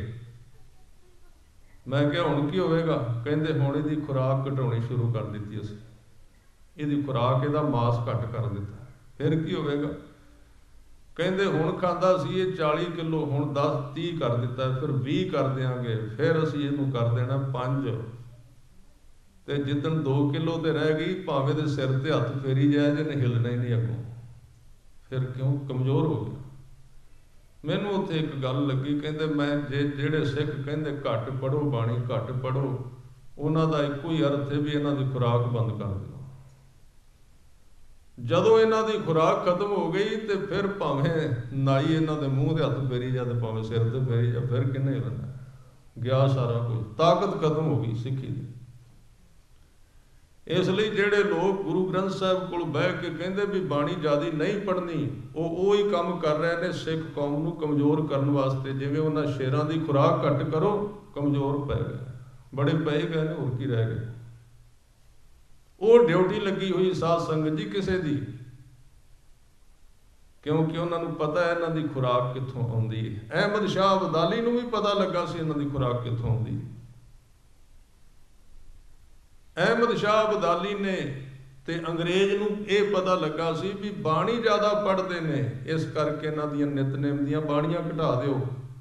ਮੈਂ ਕਿਹਾ ਹੁਣ ਕੀ ਹੋਵੇਗਾ? ਕਹਿੰਦੇ ਹੁਣ ਇਹਦੀ ਖੁਰਾਕ ਘਟਾਉਣੀ ਸ਼ੁਰੂ ਕਰ ਦਿੱਤੀ ਅਸੀਂ, ਇਹਦੀ ਖੁਰਾਕ, ਇਹਦਾ ਮਾਸ ਘੱਟ ਕਰ ਦਿੱਤਾ। ਫਿਰ ਕੀ ਹੋਵੇਗਾ? ਕਹਿੰਦੇ ਹੁਣ ਖਾਂਦਾ ਸੀ ਇਹ 40 ਕਿਲੋ, ਹੁਣ 10-30 ਕਰ ਦਿੱਤਾ, ਫਿਰ 20 ਕਰ ਦਿਆਂਗੇ, ਫਿਰ ਅਸੀਂ ਇਹਨੂੰ ਕਰ ਦੇਣਾ 5, ਤੇ ਜਿੱਦਣ 2 ਕਿਲੋ ਤੇ ਰਹਿ ਗਈ ਭਾਵੇਂ ਦੇ ਸਿਰ ਤੇ ਹੱਥ ਫੇਰੀ ਜਾਏ, ਜਿਹਨੇ ਹਿੱਲਣਾ ਹੀ ਨਹੀਂ ਅੱਗੋਂ। ਫਿਰ ਕਿਉਂ? ਕਮਜ਼ੋਰ ਹੋ ਗਿਆ। ਮੈਨੂੰ ਉੱਥੇ ਇੱਕ ਗੱਲ ਲੱਗੀ, ਕਹਿੰਦੇ ਮੈਂ ਜਿਹੜੇ ਸਿੱਖ ਕਹਿੰਦੇ ਘੱਟ ਪੜ੍ਹੋ ਬਾਣੀ, ਘੱਟ ਪੜ੍ਹੋ, ਉਹਨਾਂ ਦਾ ਇੱਕੋ ਹੀ ਅਰਥ ਹੈ ਵੀ ਇਹਨਾਂ ਦੀ ਖੁਰਾਕ ਬੰਦ ਕਰ ਦਿਓ। ਜਦੋਂ ਇਹਨਾਂ ਦੀ ਖੁਰਾਕ ਖਤਮ ਹੋ ਗਈ ਤੇ ਫਿਰ ਭਾਵੇਂ ਨਾਈ ਇਹਨਾਂ ਦੇ ਮੂੰਹ ਦੇ ਹੱਥ ਫੇਰੀ ਜਾ ਤੇ ਭਾਵੇਂ ਸਿਰ ਤੇ ਫੇਰੀ ਜਾ, ਫਿਰ ਕਿੰਨੇ ਹਿੱਲਣਾ? ਗਿਆ ਸਾਰਾ ਕੁਝ, ਤਾਕਤ ਖਤਮ ਹੋ ਗਈ ਸਿੱਖੀ ਦੀ। ਇਸ ਲਈ ਜਿਹੜੇ ਲੋਕ ਗੁਰੂ ਗ੍ਰੰਥ ਸਾਹਿਬ ਕੋਲ ਬਹਿ ਕੇ ਕਹਿੰਦੇ ਵੀ ਬਾਣੀ ਜ਼ਿਆਦਾ ਨਹੀਂ ਪੜ੍ਹਨੀ, ਉਹ ਹੀ ਕੰਮ ਕਰ ਰਹੇ ਨੇ ਸਿੱਖ ਕੌਮ ਨੂੰ ਕਮਜ਼ੋਰ ਕਰਨ ਵਾਸਤੇ। ਜਿਵੇਂ ਉਹਨਾਂ ਸ਼ੇਰਾਂ ਦੀ ਖੁਰਾਕ ਘੱਟ ਕਰੋ, ਕਮਜ਼ੋਰ ਪੈ ਗਏ, ਬੜੇ ਪੈ ਗਏ ਨੇ, ਹੋਰ ਕੀ ਰਹਿ ਗਏ। ਉਹ ਡਿਊਟੀ ਲੱਗੀ ਹੋਈ ਸਾਧ ਸੰਗਤ ਜੀ ਕਿਸੇ ਦੀ, ਕਿਉਂਕਿ ਉਹਨਾਂ ਨੂੰ ਪਤਾ ਹੈ ਇਹਨਾਂ ਦੀ ਖੁਰਾਕ ਕਿੱਥੋਂ ਆਉਂਦੀ ਹੈ। ਅਹਿਮਦ ਸ਼ਾਹ ਅਬਦਾਲੀ ਨੂੰ ਵੀ ਪਤਾ ਲੱਗਾ ਸੀ ਇਹਨਾਂ ਦੀ ਖੁਰਾਕ ਕਿੱਥੋਂ ਆਉਂਦੀ ਹੈ। ਅਹਿਮਦ ਸ਼ਾਹ ਅਬਦਾਲੀ ਨੇ ਤੇ ਅੰਗਰੇਜ਼ ਨੂੰ ਇਹ ਪਤਾ ਲੱਗਾ ਸੀ ਵੀ ਬਾਣੀ ਜ਼ਿਆਦਾ ਪੜ੍ਹਦੇ ਨੇ, ਇਸ ਕਰਕੇ ਇਹਨਾਂ ਦੀਆਂ ਨਿਤਨੇਮ ਦੀਆਂ ਬਾਣੀਆਂ ਘਟਾ ਦਿਓ।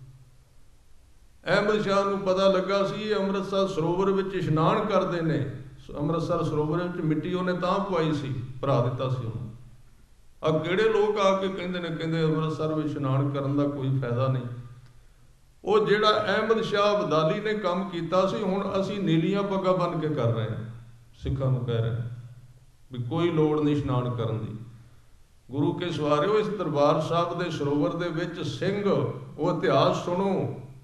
ਅਹਿਮਦ ਸ਼ਾਹ ਨੂੰ ਪਤਾ ਲੱਗਾ ਸੀ ਇਹ ਅੰਮ੍ਰਿਤਸਰ ਸਰੋਵਰ ਵਿੱਚ ਇਸ਼ਨਾਨ ਕਰਦੇ ਨੇ, ਅੰਮ੍ਰਿਤਸਰ ਸਰੋਵਰ ਵਿੱਚ ਮਿੱਟੀ ਉਹਨੇ ਤਾਂ ਪਵਾਈ ਸੀ, ਭਰਾ ਦਿੱਤਾ ਸੀ ਉਹਨੂੰ। ਆ ਕਿਹੜੇ ਲੋਕ ਆ ਕੇ ਕਹਿੰਦੇ ਨੇ, ਕਹਿੰਦੇ ਅੰਮ੍ਰਿਤਸਰ ਵਿੱਚ ਇਸ਼ਨਾਨ ਕਰਨ ਦਾ ਕੋਈ ਫਾਇਦਾ ਨਹੀਂ। ਉਹ ਜਿਹੜਾ ਅਹਿਮਦ ਸ਼ਾਹ ਅਬਦਾਲੀ ਨੇ ਕੰਮ ਕੀਤਾ ਸੀ, ਹੁਣ ਅਸੀਂ ਨੀਲੀਆਂ ਪੱਗਾਂ ਬੰਨ੍ਹ ਕੇ ਕਰ ਰਹੇ ਹਾਂ, ਸਿੱਖਾਂ ਨੂੰ ਕਹਿ ਰਹੇ ਹਾਂ ਵੀ ਕੋਈ ਲੋੜ ਨਹੀਂ ਇਸ਼ਨਾਨ ਕਰਨ ਦੀ। ਗੁਰੂ ਕੇ ਸਵਾਰਿਓ, ਇਸ ਦਰਬਾਰ ਸਾਹਿਬ ਦੇ ਸਰੋਵਰ ਦੇ ਵਿੱਚ ਸਿੰਘ, ਉਹ ਇਤਿਹਾਸ ਸੁਣੋ,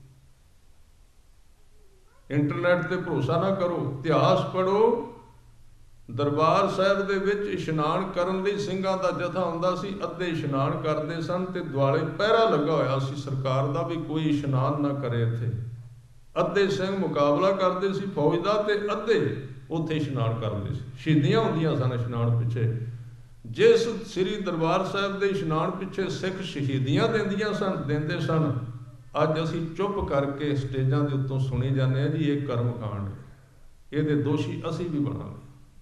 ਇੰਟਰਨੈਟ ਤੇ ਭਰੋਸਾ ਨਾ ਕਰੋ, ਇਤਿਹਾਸ ਪੜ੍ਹੋ। ਦਰਬਾਰ ਸਾਹਿਬ ਦੇ ਵਿੱਚ ਇਸ਼ਨਾਨ ਕਰਨ ਲਈ ਸਿੰਘਾਂ ਦਾ ਜਥਾ ਹੁੰਦਾ ਸੀ, ਅੱਧੇ ਇਸ਼ਨਾਨ ਕਰਦੇ ਸਨ ਤੇ ਦੁਆਲੇ ਪਹਿਰਾ ਲੱਗਾ ਹੋਇਆ ਸੀ ਸਰਕਾਰ ਦਾ ਵੀ ਕੋਈ ਇਸ਼ਨਾਨ ਨਾ ਕਰੇ ਇੱਥੇ। ਅੱਧੇ ਸਿੰਘ ਮੁਕਾਬਲਾ ਕਰਦੇ ਸੀ ਫੌਜ ਦਾ ਤੇ ਅੱਧੇ ਉੱਥੇ ਇਸ਼ਨਾਨ ਕਰਦੇ ਸੀ। ਸ਼ਹੀਦੀਆਂ ਹੁੰਦੀਆਂ ਸਨ ਇਸ਼ਨਾਨ ਪਿੱਛੇ। ਜਿਸ ਸ੍ਰੀ ਦਰਬਾਰ ਸਾਹਿਬ ਦੇ ਇਸ਼ਨਾਨ ਪਿੱਛੇ ਸਿੱਖ ਸ਼ਹੀਦੀਆਂ ਦਿੰਦੇ ਸਨ, ਅੱਜ ਅਸੀਂ ਚੁੱਪ ਕਰਕੇ ਸਟੇਜਾਂ ਦੇ ਉੱਤੋਂ ਸੁਣੀ ਜਾਂਦੇ ਹਾਂ ਜੀ ਇਹ ਕਰਮ ਕਾਂਡ, ਇਹਦੇ ਦੋਸ਼ੀ ਅਸੀਂ ਵੀ ਬਣਾਂਗੇ,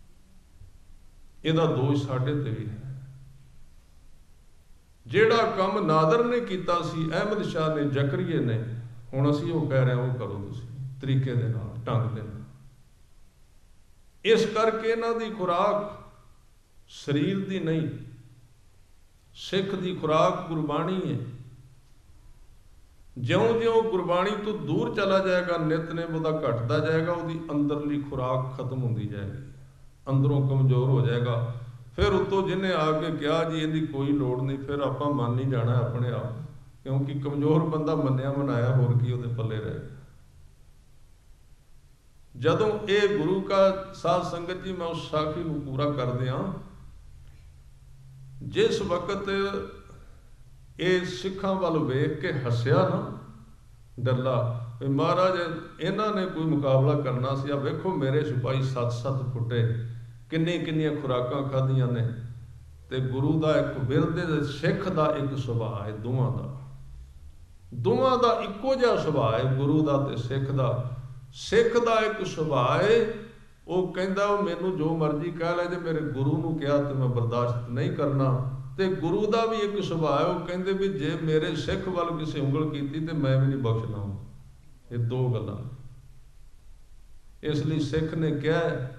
ਇਹਦਾ ਦੋਸ਼ ਸਾਡੇ ਤੇ ਵੀ ਹੈ। ਜਿਹੜਾ ਕੰਮ ਨਾਦਰ ਨੇ ਕੀਤਾ ਸੀ, ਅਹਿਮਦ ਸ਼ਾਹ ਨੇ, ਜ਼ਕਰੀਏ ਨੇ, ਹੁਣ ਅਸੀਂ ਉਹ ਕਹਿ ਰਹੇ ਹਾਂ ਉਹ ਕਰੋ ਤੁਸੀਂ ਤਰੀਕੇ ਦੇ ਨਾਲ, ਢੰਗ ਦੇ ਨਾਲ। ਇਸ ਕਰਕੇ ਇਹਨਾਂ ਦੀ ਖੁਰਾਕ ਸਰੀਰ ਦੀ ਨਹੀਂ, ਸਿੱਖ ਦੀ ਖੁਰਾਕ ਗੁਰਬਾਣੀ ਹੈ। ਜਿਉਂ-ਜਿਉਂ ਗੁਰਬਾਣੀ ਤੋਂ ਦੂਰ ਚਲਾ ਜਾਏਗਾ, ਨਿਤਨੇਮ ਉਹਦਾ ਘਟਦਾ ਜਾਏਗਾ, ਉਹਦੀ ਅੰਦਰਲੀ ਖੁਰਾਕ ਖਤਮ ਹੁੰਦੀ ਜਾਏਗੀ, ਅੰਦਰੋਂ ਕਮਜ਼ੋਰ ਹੋ ਜਾਏਗਾ। ਫਿਰ ਉੱਤੋਂ ਜਿਹਨੇ ਆ ਕੇ ਕਿਹਾ ਜੀ ਇਹਦੀ ਕੋਈ ਲੋੜ ਨਹੀਂ, ਫਿਰ ਆਪਾਂ ਮੰਨ ਹੀ ਜਾਣਾ ਆਪਣੇ ਆਪ, ਕਿਉਂਕਿ ਕਮਜ਼ੋਰ ਬੰਦਾ ਮੰਨਿਆ ਮਨਾਇਆ, ਹੋਰ ਕੀ ਉਹਦੇ ਪੱਲੇ ਰਹੇ। ਜਦੋਂ ਇਹ ਗੁਰੂ ਕਾ ਸਾਧ ਸੰਗਤ ਜੀ, ਮੈਂ ਉਸ ਸਾਖੀ ਨੂੰ ਪੂਰਾ ਕਰ ਦਿਆਂ, ਜਿਸ ਵਕਤ ਇਹ ਸਿੱਖਾਂ ਵੱਲ ਵੇਖ ਕੇ ਹੱਸਿਆ ਨਾ ਡੱਲਾ, ਵੀ ਮਹਾਰਾਜ ਇਹਨਾਂ ਨੇ ਕੋਈ ਮੁਕਾਬਲਾ ਕਰਨਾ ਸੀ, ਆ ਵੇਖੋ ਮੇਰੇ ਸਿਪਾਹੀ 7-7 ਫੁੱਟੇ, ਕਿੰਨੀਆਂ ਖੁਰਾਕਾਂ ਖਾਧੀਆਂ ਨੇ। ਤੇ ਗੁਰੂ ਦਾ ਇੱਕ ਵਿਰਦੇ, ਸਿੱਖ ਦਾ ਇੱਕ ਸੁਭਾਅ ਹੈ, ਦੋਵਾਂ ਦਾ ਇੱਕੋ ਜਿਹਾ ਸੁਭਾਅ ਹੈ, ਗੁਰੂ ਦਾ ਤੇ ਸਿੱਖ ਦਾ। ਸਿੱਖ ਦਾ ਇੱਕ ਸੁਭਾਅ ਹੈ, ਉਹ ਕਹਿੰਦਾ ਉਹ ਮੈਨੂੰ ਜੋ ਮਰਜ਼ੀ ਕਹਿ ਲੈ, ਜੇ ਮੇਰੇ ਗੁਰੂ ਨੂੰ ਕਿਹਾ ਤੇ ਮੈਂ ਬਰਦਾਸ਼ਤ ਨਹੀਂ ਕਰਨਾ। ਤੇ ਗੁਰੂ ਦਾ ਵੀ ਇੱਕ ਸੁਭਾਅ ਹੈ, ਉਹ ਕਹਿੰਦੇ ਵੀ ਜੇ ਮੇਰੇ ਸਿੱਖ ਵੱਲ ਕਿਸੇ ਉਂਗਲ ਕੀਤੀ ਤੇ ਮੈਂ ਵੀ ਨਹੀਂ ਬਖਸ਼ਣਾ। ਇਹ ਦੋ ਗੱਲਾਂ। ਇਸ ਲਈ ਸਿੱਖ ਨੇ ਕਿਹਾ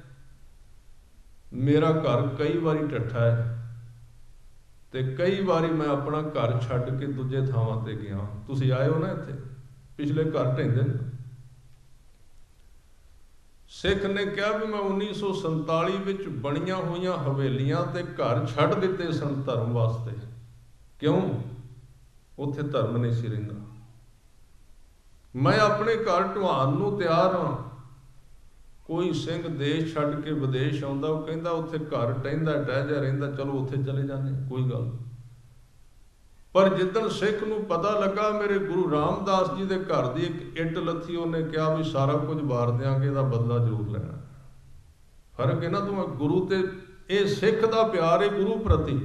ਮੇਰਾ ਘਰ ਕਈ ਵਾਰੀ ਢੱਠਾ ਹੈ ਤੇ ਕਈ ਵਾਰੀ ਮੈਂ ਆਪਣਾ ਘਰ ਛੱਡ ਕੇ ਦੂਜੇ ਥਾਵਾਂ ਤੇ ਗਿਆ। ਤੁਸੀਂ ਆਏ ਹੋ ਨਾ ਇੱਥੇ, ਪਿਛਲੇ ਘਰ ਢਹਿੰਦੇ ਨੇ। ਸਿੱਖ ਨੇ ਕਿਹਾ ਵੀ ਮੈਂ 1947 ਵਿੱਚ ਬਣੀਆਂ ਹੋਈਆਂ ਹਵੇਲੀਆਂ ਤੇ ਘਰ ਛੱਡ ਦਿੱਤੇ ਸਨ ਧਰਮ ਵਾਸਤੇ। ਕਿਉਂ? ਉੱਥੇ ਧਰਮ ਨਹੀਂ ਸੀ ਰਹਿੰਦਾ। ਮੈਂ ਆਪਣੇ ਘਰ ਢਵਾਉਣ ਨੂੰ ਤਿਆਰ ਹਾਂ। ਕੋਈ ਸਿੰਘ ਦੇਸ਼ ਛੱਡ ਕੇ ਵਿਦੇਸ਼ ਆਉਂਦਾ, ਉਹ ਕਹਿੰਦਾ ਉੱਥੇ ਘਰ ਟਹਿੰਦਾ ਟਹਿ ਜਾ ਰਹਿੰਦਾ, ਚਲੋ ਉੱਥੇ ਚਲੇ ਜਾਂਦੇ, ਕੋਈ ਗੱਲ। ਪਰ ਜਿੱਦਣ ਸਿੱਖ ਨੂੰ ਪਤਾ ਲੱਗਾ ਮੇਰੇ ਗੁਰੂ ਰਾਮਦਾਸ ਜੀ ਦੇ ਘਰ ਦੀ ਇੱਕ ਇੱਟ ਲੱਥੀ, ਉਹਨੇ ਕਿਹਾ ਵੀ ਸਾਰਾ ਕੁਝ ਵਾਰ ਦਿਆਂਗੇ, ਇਹਦਾ ਬਦਲਾ ਜ਼ਰੂਰ ਲੈਣਾ। ਫਰਕ ਹੈ ਨਾ, ਤੂੰ ਗੁਰੂ ਤੇ, ਇਹ ਸਿੱਖ ਦਾ ਪਿਆਰ ਹੈ ਗੁਰੂ ਪ੍ਰਤੀ।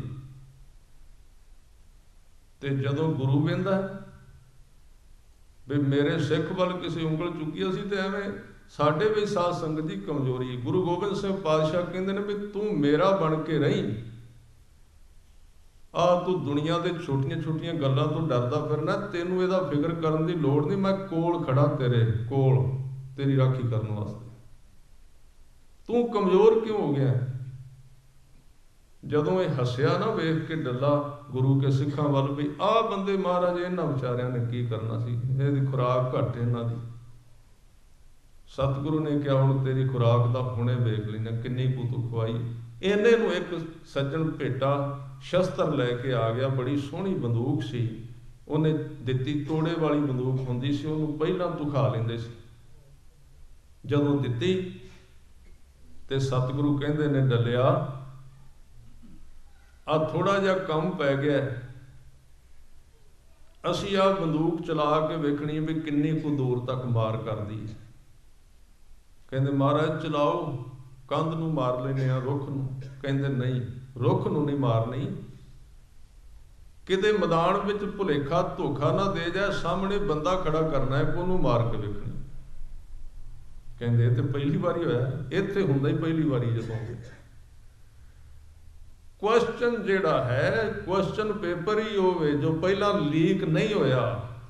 ਤੇ ਜਦੋਂ ਗੁਰੂ ਕਹਿੰਦਾ ਵੀ ਮੇਰੇ ਸਿੱਖ ਵੱਲ ਕਿਸੇ ਉਂਗਲ ਚੁੱਕੀ, ਅਸੀਂ ਤੇ ਐਵੇਂ ਸਾਡੇ ਵਿੱਚ ਸਾਧ ਸੰਗਤ ਦੀ ਕਮਜ਼ੋਰੀ। ਗੁਰੂ ਗੋਬਿੰਦ ਸਿੰਘ ਪਾਤਸ਼ਾਹ ਕਹਿੰਦੇ ਨੇ ਵੀ ਤੂੰ ਮੇਰਾ ਬਣ ਕੇ ਰਹੀਂ, ਤੂੰ ਦੁਨੀਆ ਦੇ ਛੋਟੀਆਂ ਗੱਲਾਂ ਤੋਂ ਡਰਦਾ ਫਿਰਨਾ, ਤੈਨੂੰ ਇਹਦਾ ਫਿਕਰ ਕਰਨ ਦੀ ਲੋੜ ਨਹੀਂ, ਮੈਂ ਕੋਲ ਖੜਾ ਤੇਰੇ ਕੋਲ ਤੇਰੀ ਰਾਖੀ ਕਰਨ ਵਾਸਤੇ। ਤੂੰ ਕਮਜ਼ੋਰ ਕਿਉਂ ਹੋ ਗਿਆ? ਜਦੋਂ ਇਹ ਹੱਸਿਆ ਨਾ ਵੇਖ ਕੇ ਡੱਲਾ ਗੁਰੂ ਕੇ ਸਿੱਖਾਂ ਵੱਲ, ਵੀ ਆਹ ਬੰਦੇ ਮਹਾਰਾਜ ਇਹਨਾਂ ਵਿਚਾਰਿਆਂ ਨੇ ਕੀ ਕਰਨਾ ਸੀ, ਇਹਦੀ ਖੁਰਾਕ ਘੱਟ ਇਹਨਾਂ ਦੀ। ਸਤਿਗੁਰੂ ਨੇ ਕਿਹਾ ਹੁਣ ਤੇਰੀ ਖੁਰਾਕ ਦਾ ਹੁਣੇ ਵੇਖ ਲੈਣਾ, ਕਿੰਨੀ ਕੁ ਤੂੰ ਖਵਾਈ। ਇਹਨੇ ਨੂੰ ਇੱਕ ਸੱਜਣ ਭੇਟਾ ਸ਼ਸਤਰ ਲੈ ਕੇ ਆ ਗਿਆ, ਬੜੀ ਸੋਹਣੀ ਬੰਦੂਕ ਸੀ, ਉਹਨੇ ਦਿੱਤੀ, ਤੋੜੇ ਵਾਲੀ ਬੰਦੂਕ ਹੁੰਦੀ ਸੀ, ਉਹਨੂੰ ਪਹਿਲਾਂ ਦੁਖਾ ਲੈਂਦੇ ਸੀ। ਜਦੋਂ ਦਿੱਤੀ ਤੇ ਸਤਿਗੁਰੂ ਕਹਿੰਦੇ ਨੇ ਡੱਲਿਆ ਆ ਥੋੜਾ ਜਿਹਾ ਕੰਮ ਪੈ ਗਿਆ, ਅਸੀਂ ਆਹ ਬੰਦੂਕ ਚਲਾ ਕੇ ਵੇਖਣੀ ਵੀ ਕਿੰਨੀ ਕੁ ਦੂਰ ਤੱਕ ਮਾਰ ਕਰਦੀ ਹੈ। ਕਹਿੰਦੇ ਮਹਾਰਾਜ ਚਲਾਓ, ਕੰਧ ਨੂੰ ਮਾਰ ਲੈਂਦੇ ਆ, ਰੁੱਖ ਨੂੰ। ਕਹਿੰਦੇ ਨਹੀਂ, ਰੁੱਖ ਨੂੰ ਨਹੀਂ ਮਾਰਨੀ, ਕਿਤੇ ਮੈਦਾਨ ਵਿੱਚ ਭੁਲੇਖਾ ਧੋਖਾ ਨਾ ਦੇ ਜਾਏ, ਸਾਹਮਣੇ ਬੰਦਾ ਖੜਾ ਕਰਨਾ ਹੈ, ਉਹਨੂੰ ਮਾਰ ਕੇ ਵੇਖਣੀ। ਕਹਿੰਦੇ ਇਹ ਤੇ ਪਹਿਲੀ ਵਾਰੀ ਹੋਇਆ, ਇੱਥੇ ਹੁੰਦਾ ਹੀ ਪਹਿਲੀ ਵਾਰੀ। ਜਦੋਂ ਕੁਐਸਚਨ ਜਿਹੜਾ ਹੈ, ਕੁਐਸਚਨ ਪੇਪਰ ਹੀ ਹੋਵੇ ਜੋ ਪਹਿਲਾਂ ਲੀਕ ਨਹੀਂ ਹੋਇਆ।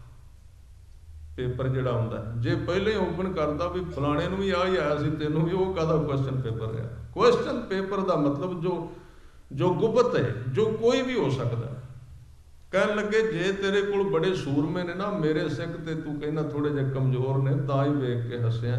ਪੇਪਰ ਜਿਹੜਾ ਹੁੰਦਾ, ਜੇ ਪਹਿਲੇ ਓਪਨ ਕਰਦਾ ਵੀ ਫਲਾਣੇ ਨੂੰ ਵੀ ਆ ਹੀ ਆਇਆ ਸੀ, ਤੈਨੂੰ ਵੀ, ਉਹ ਕਾਹਦਾ ਕੁਐਸਚਨ ਪੇਪਰ ਰਿਹਾ? ਕੁਐਸਚਨ ਪੇਪਰ ਦਾ ਮਤਲਬ ਜੋ ਗੁਪਤ ਹੈ, ਜੋ ਕੋਈ ਵੀ ਹੋ ਸਕਦਾ। ਕਹਿਣ ਲੱਗੇ ਜੇ ਤੇਰੇ ਕੋਲ ਬੜੇ ਸੂਰਮੇ ਨੇ ਨਾ ਮੇਰੇ ਸਿੱਖ, ਤੇ ਤੂੰ ਕਹਿੰਦਾ ਥੋੜੇ ਜਿਹੇ ਕਮਜ਼ੋਰ ਨੇ, ਤਾਂ ਹੀ ਵੇਖ ਕੇ ਹੱਸਿਆ।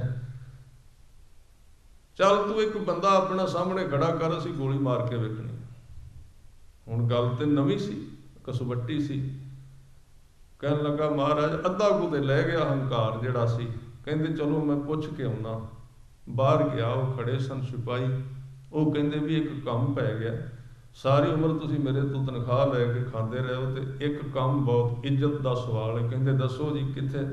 ਚੱਲ ਤੂੰ ਇੱਕ ਬੰਦਾ ਆਪਣਾ ਸਾਹਮਣੇ ਖੜਾ ਕਰ, ਅਸੀਂ ਗੋਲੀ ਮਾਰ ਕੇ ਵੇਖਣੀ। ਹੁਣ ਗੱਲ ਤੇ ਨਵੀਂ ਸੀ, ਕਸਵੱਟੀ ਸੀ। ਕਹਿਣ ਲੱਗਾ ਮਹਾਰਾਜ ਅੱਧਾ ਕੁ ਤੇ ਲੈ ਗਿਆ ਹੰਕਾਰ ਜਿਹੜਾ ਸੀ। ਕਹਿੰਦੇ ਚਲੋ ਮੈਂ ਪੁੱਛ ਕੇ ਆਉਣਾ। ਬਾਹਰ ਗਿਆ, ਉਹ ਖੜੇ ਸਨ ਸਿਪਾਹੀ। ਉਹ ਕਹਿੰਦੇ ਵੀ ਇੱਕ ਕੰਮ ਪੈ ਗਿਆ, ਸਾਰੀ ਉਮਰ ਤੁਸੀਂ ਮੇਰੇ ਤੋਂ ਤਨਖਾਹ ਲੈ ਕੇ ਖਾਂਦੇ ਰਹੇ ਹੋ, ਤੇ ਇੱਕ ਕੰਮ ਬਹੁਤ ਇੱਜ਼ਤ ਦਾ ਸਵਾਲ ਹੈ। ਕਹਿੰਦੇ ਦੱਸੋ ਜੀ, ਕਿੱਥੇ?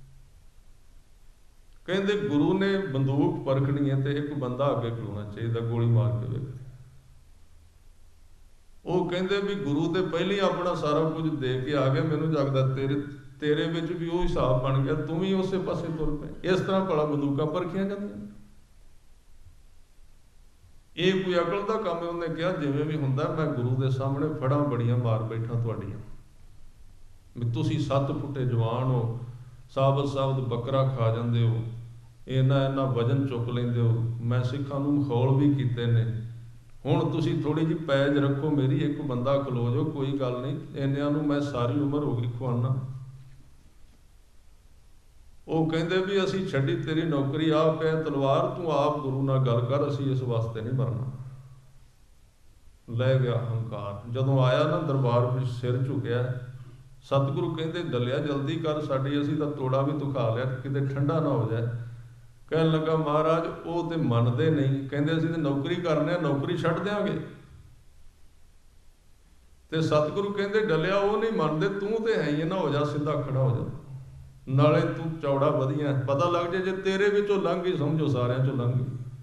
ਕਹਿੰਦੇ ਗੁਰੂ ਨੇ ਬੰਦੂਕ ਪਰਖਣੀ ਹੈ ਤੇ ਇੱਕ ਬੰਦਾ ਅੱਗੇ ਖਲੋਣਾ ਚਾਹੀਦਾ, ਗੋਲੀ ਮਾਰ ਕੇ ਵੇਖਣੀ। ਉਹ ਕਹਿੰਦੇ ਵੀ ਗੁਰੂ ਤੇ ਪਹਿਲਾਂ ਹੀ ਆਪਣਾ ਸਾਰਾ ਕੁਝ ਦੇ ਕੇ ਆ ਗਿਆ, ਮੈਨੂੰ ਲੱਗਦਾ ਤੇਰੇ ਵਿੱਚ ਵੀ ਉਹ ਹਿਸਾਬ ਬਣ ਗਿਆ, ਤੂੰ ਵੀ ਉਸੇ ਪਾਸੇ ਤੁਰ ਪਏ। ਇਸ ਤਰ੍ਹਾਂ ਭਲਾ ਬੰਦੂਕਾਂ ਪਰਖੀਆਂ ਜਾਂਦੀਆਂ। ਇਹ ਕੋਈ ਅਕਲ ਦਾ ਕੰਮ ਹੈ? ਉਹਨੇ ਕਿਹਾ ਜਿਵੇਂ ਵੀ ਹੁੰਦਾ, ਮੈਂ ਗੁਰੂ ਦੇ ਸਾਹਮਣੇ ਫੜਾਂ ਬੜੀਆਂ ਮਾਰ ਬੈਠਾ ਤੁਹਾਡੀਆਂ, ਵੀ ਤੁਸੀਂ 7 ਫੁੱਟੇ ਜਵਾਨ ਹੋ, ਸਾਬਤ ਬੱਕਰਾ ਖਾ ਜਾਂਦੇ ਹੋ, ਇੰਨਾ ਵਜਨ ਚੁੱਕ ਲੈਂਦੇ ਹੋ, ਮੈਂ ਸਿੱਖਾਂ ਨੂੰ ਮਖੌਲ ਵੀ ਕੀਤੇ ਨੇ, ਹੁਣ ਤੁਸੀਂ ਥੋੜ੍ਹੀ ਜਿਹੀ ਪੈਜ ਰੱਖੋ ਮੇਰੀ, ਇੱਕ ਬੰਦਾ ਖਲੋ ਜਾਓ, ਕੋਈ ਗੱਲ ਨਹੀਂ, ਇੰਨਿਆਂ ਨੂੰ ਮੈਂ ਸਾਰੀ ਉਮਰ ਹੋ ਗਈ ਖਵਾਨਾ। ਉਹ ਕਹਿੰਦੇ ਵੀ ਅਸੀਂ ਛੱਡੀ ਤੇਰੀ ਨੌਕਰੀ, ਆ ਪਿਆ ਤਲਵਾਰ, ਤੂੰ ਆਪ ਗੁਰੂ ਨਾਲ ਗੱਲ ਕਰ, ਅਸੀਂ ਇਸ ਵਾਸਤੇ ਨਹੀਂ ਮਰਨਾ। ਲੈ ਗਿਆ ਹੰਕਾਰ। ਜਦੋਂ ਆਇਆ ਨਾ ਦਰਬਾਰ ਵਿੱਚ ਸਿਰ ਝੁਕਿਆ, ਸਤਿਗੁਰੂ ਕਹਿੰਦੇ ਡੱਲਿਆ ਜਲਦੀ ਕਰ ਸਾਡੀ, ਅਸੀਂ ਤਾਂ ਤੋੜਾ ਵੀ ਧੁਖਾ ਲਿਆ, ਕਿਤੇ ਠੰਡਾ ਨਾ ਹੋ ਜਾਏ। ਕਹਿਣ ਲੱਗਾ ਮਹਾਰਾਜ ਉਹ ਤੇ ਮੰਨਦੇ ਨਹੀਂ, ਕਹਿੰਦੇ ਅਸੀਂ ਤੇ ਨੌਕਰੀ ਕਰਨੇ ਆ, ਨੌਕਰੀ ਛੱਡ ਦਿਆਂਗੇ। ਤੇ ਸਤਿਗੁਰੂ ਕਹਿੰਦੇ ਡੱਲਿਆ ਉਹ ਨਹੀਂ ਮੰਨਦੇ, ਤੂੰ ਤੇ ਹੈ ਹੀ ਨਾ, ਹੋ ਜਾ ਸਿੱਧਾ ਖੜਾ ਹੋ ਜਾ, ਨਾਲੇ ਤੂੰ ਚੌੜਾ ਵਧੀਆ, ਪਤਾ ਲੱਗ ਜੇ ਤੇਰੇ ਵਿੱਚੋਂ ਲੰਘ ਗਈ ਸਮਝੋ ਸਾਰਿਆਂ ਚੋਂ ਲੰਘ ਗਈ।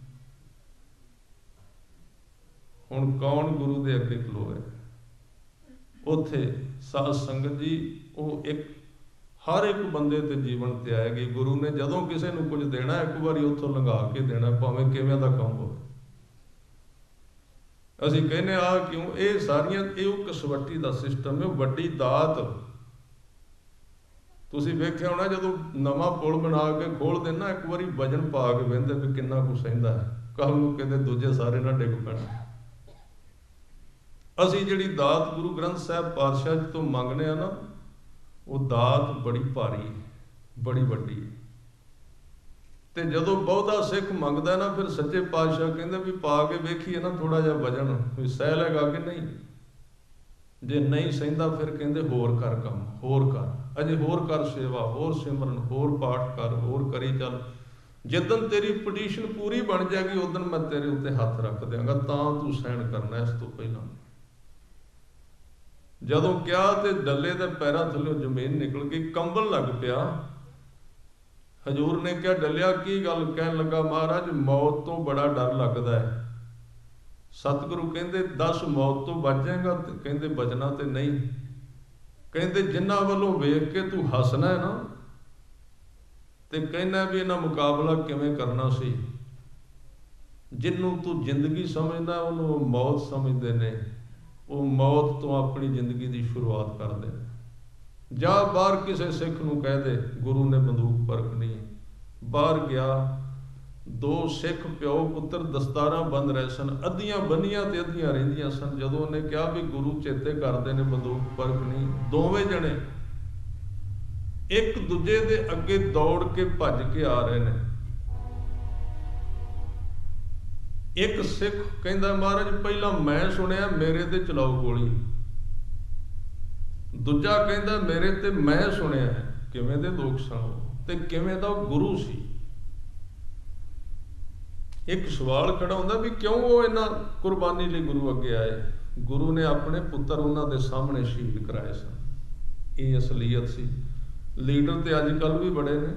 ਹੁਣ ਕੌਣ ਗੁਰੂ ਦੇ ਅੱਗੇ ਖਲੋਏ? ਉੱਥੇ ਸਾਧ ਸੰਗਤ ਜੀ, ਉਹ ਹਰ ਇੱਕ ਬੰਦੇ ਤੇ ਜੀਵਨ ਤੇ ਆਏਗੀ। ਗੁਰੂ ਨੇ ਜਦੋਂ ਕਿਸੇ ਨੂੰ ਕੁਝ ਦੇਣਾ, ਇੱਕ ਵਾਰੀ ਉੱਥੋਂ ਲੰਘਾ ਕੇ ਦੇਣਾ, ਭਾਵੇਂ ਕਿਵੇਂ ਦਾ ਕੰਮ ਹੋਵੇ। ਅਸੀਂ ਕਹਿੰਦੇ ਆ ਕਿਉਂ? ਇਹ ਸਾਰੀਆਂ ਉਹ ਕਸਵੱਟੀ ਦਾ ਸਿਸਟਮ ਹੈ, ਵੱਡੀ ਦਾਤ। ਤੁਸੀਂ ਵੇਖਿਆ ਹੋਣਾ ਜਦੋਂ ਨਵਾਂ ਪੁਲ ਬਣਾ ਕੇ ਖੋਲ੍ਹਦੇ ਨਾ, ਇੱਕ ਵਾਰੀ ਵਜਨ ਪਾ ਕੇ ਵਹਿੰਦੇ ਵੀ ਕਿੰਨਾ ਕੁ ਸਹਿੰਦਾ ਹੈ, ਕੱਲ੍ਹ ਨੂੰ ਕਹਿੰਦੇ ਦੂਜੇ ਸਾਰੇ ਨਾ ਡਿੱਗ ਪੈਣ। ਅਸੀਂ ਜਿਹੜੀ ਦਾਤ ਗੁਰੂ ਗ੍ਰੰਥ ਸਾਹਿਬ ਪਾਤਸ਼ਾਹ ਜੀ ਤੋਂ ਮੰਗਦੇ ਆ ਨਾ, ਉਹ ਦਾਤ ਬੜੀ ਭਾਰੀ, ਬੜੀ ਵੱਡੀ। ਤੇ ਜਦੋਂ ਬਹੁਤਾ ਸਿੱਖ ਮੰਗਦਾ ਨਾ, ਫਿਰ ਸੱਚੇ ਪਾਤਸ਼ਾਹ ਕਹਿੰਦੇ ਵੀ ਪਾ ਕੇ ਵੇਖੀਏ ਨਾ ਥੋੜਾ ਜਿਹਾ ਵਜਨ, ਵੀ ਸਹਿ ਲੇਗਾ ਕਿ ਨਹੀਂ। ਜੇ ਨਹੀਂ ਸਹਿੰਦਾ ਫਿਰ ਕਹਿੰਦੇ ਹੋਰ ਕਰ ਕੰਮ, ਹੋਰ ਕਰ, ਅਜੇ ਹੋਰ ਕਰ ਸੇਵਾ, ਹੋਰ ਸਿਮਰਨ, ਹੋਰ ਪਾਠ ਕਰ, ਹੋਰ ਕਰੀ ਚੱਲ। ਜਿੱਦਣ ਤੇਰੀ ਪੋਜੀਸ਼ਨ ਪੂਰੀ ਬਣ ਜਾਏਗੀ, ਉਦੋਂ ਮੈਂ ਤੇਰੇ ਉੱਤੇ ਹੱਥ ਰੱਖ ਦਿਆਂਗਾ, ਤਾਂ ਤੂੰ ਸਹਿਣ ਕਰਨਾ, ਇਸ ਤੋਂ ਪਹਿਲਾਂ। ਜਦੋਂ ਕਿਹਾ ਤੇ ਡੱਲੇ ਦੇ ਪੈਰਾਂ ਥੱਲੇ ਜ਼ਮੀਨ ਨਿਕਲ ਗਈ, ਕੰਬਣ ਲੱਗ ਪਿਆ। ਹਜ਼ੂਰ ਨੇ ਕਿਹਾ ਡੱਲਿਆ ਕੀ ਗੱਲ? ਕਹਿਣ ਲੱਗਾ ਮਹਾਰਾਜ ਮੌਤ ਤੋਂ ਬੜਾ ਡਰ ਲੱਗਦਾ ਹੈ। ਸਤਿਗੁਰੂ ਕਹਿੰਦੇ 10 ਮੌਤ ਤੋਂ ਬਚ ਜਾਏਗਾ? ਕਹਿੰਦੇ ਬਚਣਾ ਤੇ ਨਹੀਂ। ਕਹਿੰਦੇ ਜਿਨ੍ਹਾਂ ਵੱਲੋਂ ਵੇਖ ਕੇ ਤੂੰ ਹੱਸਣਾ ਹੈ ਨਾ, ਤੇ ਕਹਿੰਦਾ ਵੀ ਇਹਨਾਂ ਮੁਕਾਬਲਾ ਕਿਵੇਂ ਕਰਨਾ ਸੀ, ਜਿਹਨੂੰ ਤੂੰ ਜ਼ਿੰਦਗੀ ਸਮਝਦਾ ਉਹਨੂੰ ਉਹ ਮੌਤ ਸਮਝਦੇ ਨੇ, ਉਹ ਮੌਤ ਤੋਂ ਆਪਣੀ ਜ਼ਿੰਦਗੀ ਦੀ ਸ਼ੁਰੂਆਤ ਕਰਦੇ ਨੇ। ਜਾ ਬਾਹਰ ਕਿਸੇ ਸਿੱਖ ਨੂੰ ਕਹਿ ਦੇ ਗੁਰੂ ਨੇ ਬੰਦੂਕ ਪਰਖਣੀ। ਬਾਹਰ ਗਿਆ, 2 ਸਿੱਖ ਪਿਓ ਪੁੱਤਰ ਦਸਤਾਰਾਂ ਬੰਨ ਰਹੇ ਸਨ, ਅੱਧੀਆਂ ਬੰਨੀਆਂ ਤੇ ਅੱਧੀਆਂ ਰਹਿੰਦੀਆਂ ਸਨ। ਜਦੋਂ ਉਹਨੇ ਕਿਹਾ ਵੀ ਗੁਰੂ ਚੇਤੇ ਕਰਦੇ ਨੇ ਬੰਦੂਕ ਪਰਖਣੀ, ਦੋਵੇਂ ਜਣੇ ਇੱਕ ਦੂਜੇ ਦੇ ਅੱਗੇ ਦੌੜ ਕੇ ਭੱਜ ਕੇ ਆ ਰਹੇ ਨੇ। ਇੱਕ ਸਿੱਖ ਕਹਿੰਦਾ ਮਹਾਰਾਜ ਪਹਿਲਾਂ ਮੈਂ ਸੁਣਿਆ, ਮੇਰੇ ਤੇ ਚਲਾਓ ਗੋਲੀ। ਦੂਜਾ ਕਹਿੰਦਾ ਮੇਰੇ ਤੇ ਮੈਂ ਸੁਣਿਆ। ਕਿਵੇਂ ਦੇ ਲੋਕ ਸਨ ਤੇ ਕਿਵੇਂ ਦਾ ਗੁਰੂ ਸੀ। ਇੱਕ ਸਵਾਲ ਖੜਾ ਹੁੰਦਾ ਵੀ ਕਿਉਂ ਉਹ ਇਹਨਾਂ ਕੁਰਬਾਨੀ ਲਈ ਗੁਰੂ ਅੱਗੇ ਆਏ? ਗੁਰੂ ਨੇ ਆਪਣੇ ਪੁੱਤਰ ਉਹਨਾਂ ਦੇ ਸਾਹਮਣੇ ਸ਼ਹੀਦ ਕਰਾਏ ਸਨ। ਇਹ ਅਸਲੀਅਤ ਸੀ। ਲੀਡਰ ਤੇ ਅੱਜ ਕੱਲ੍ਹ ਵੀ ਬੜੇ ਨੇ।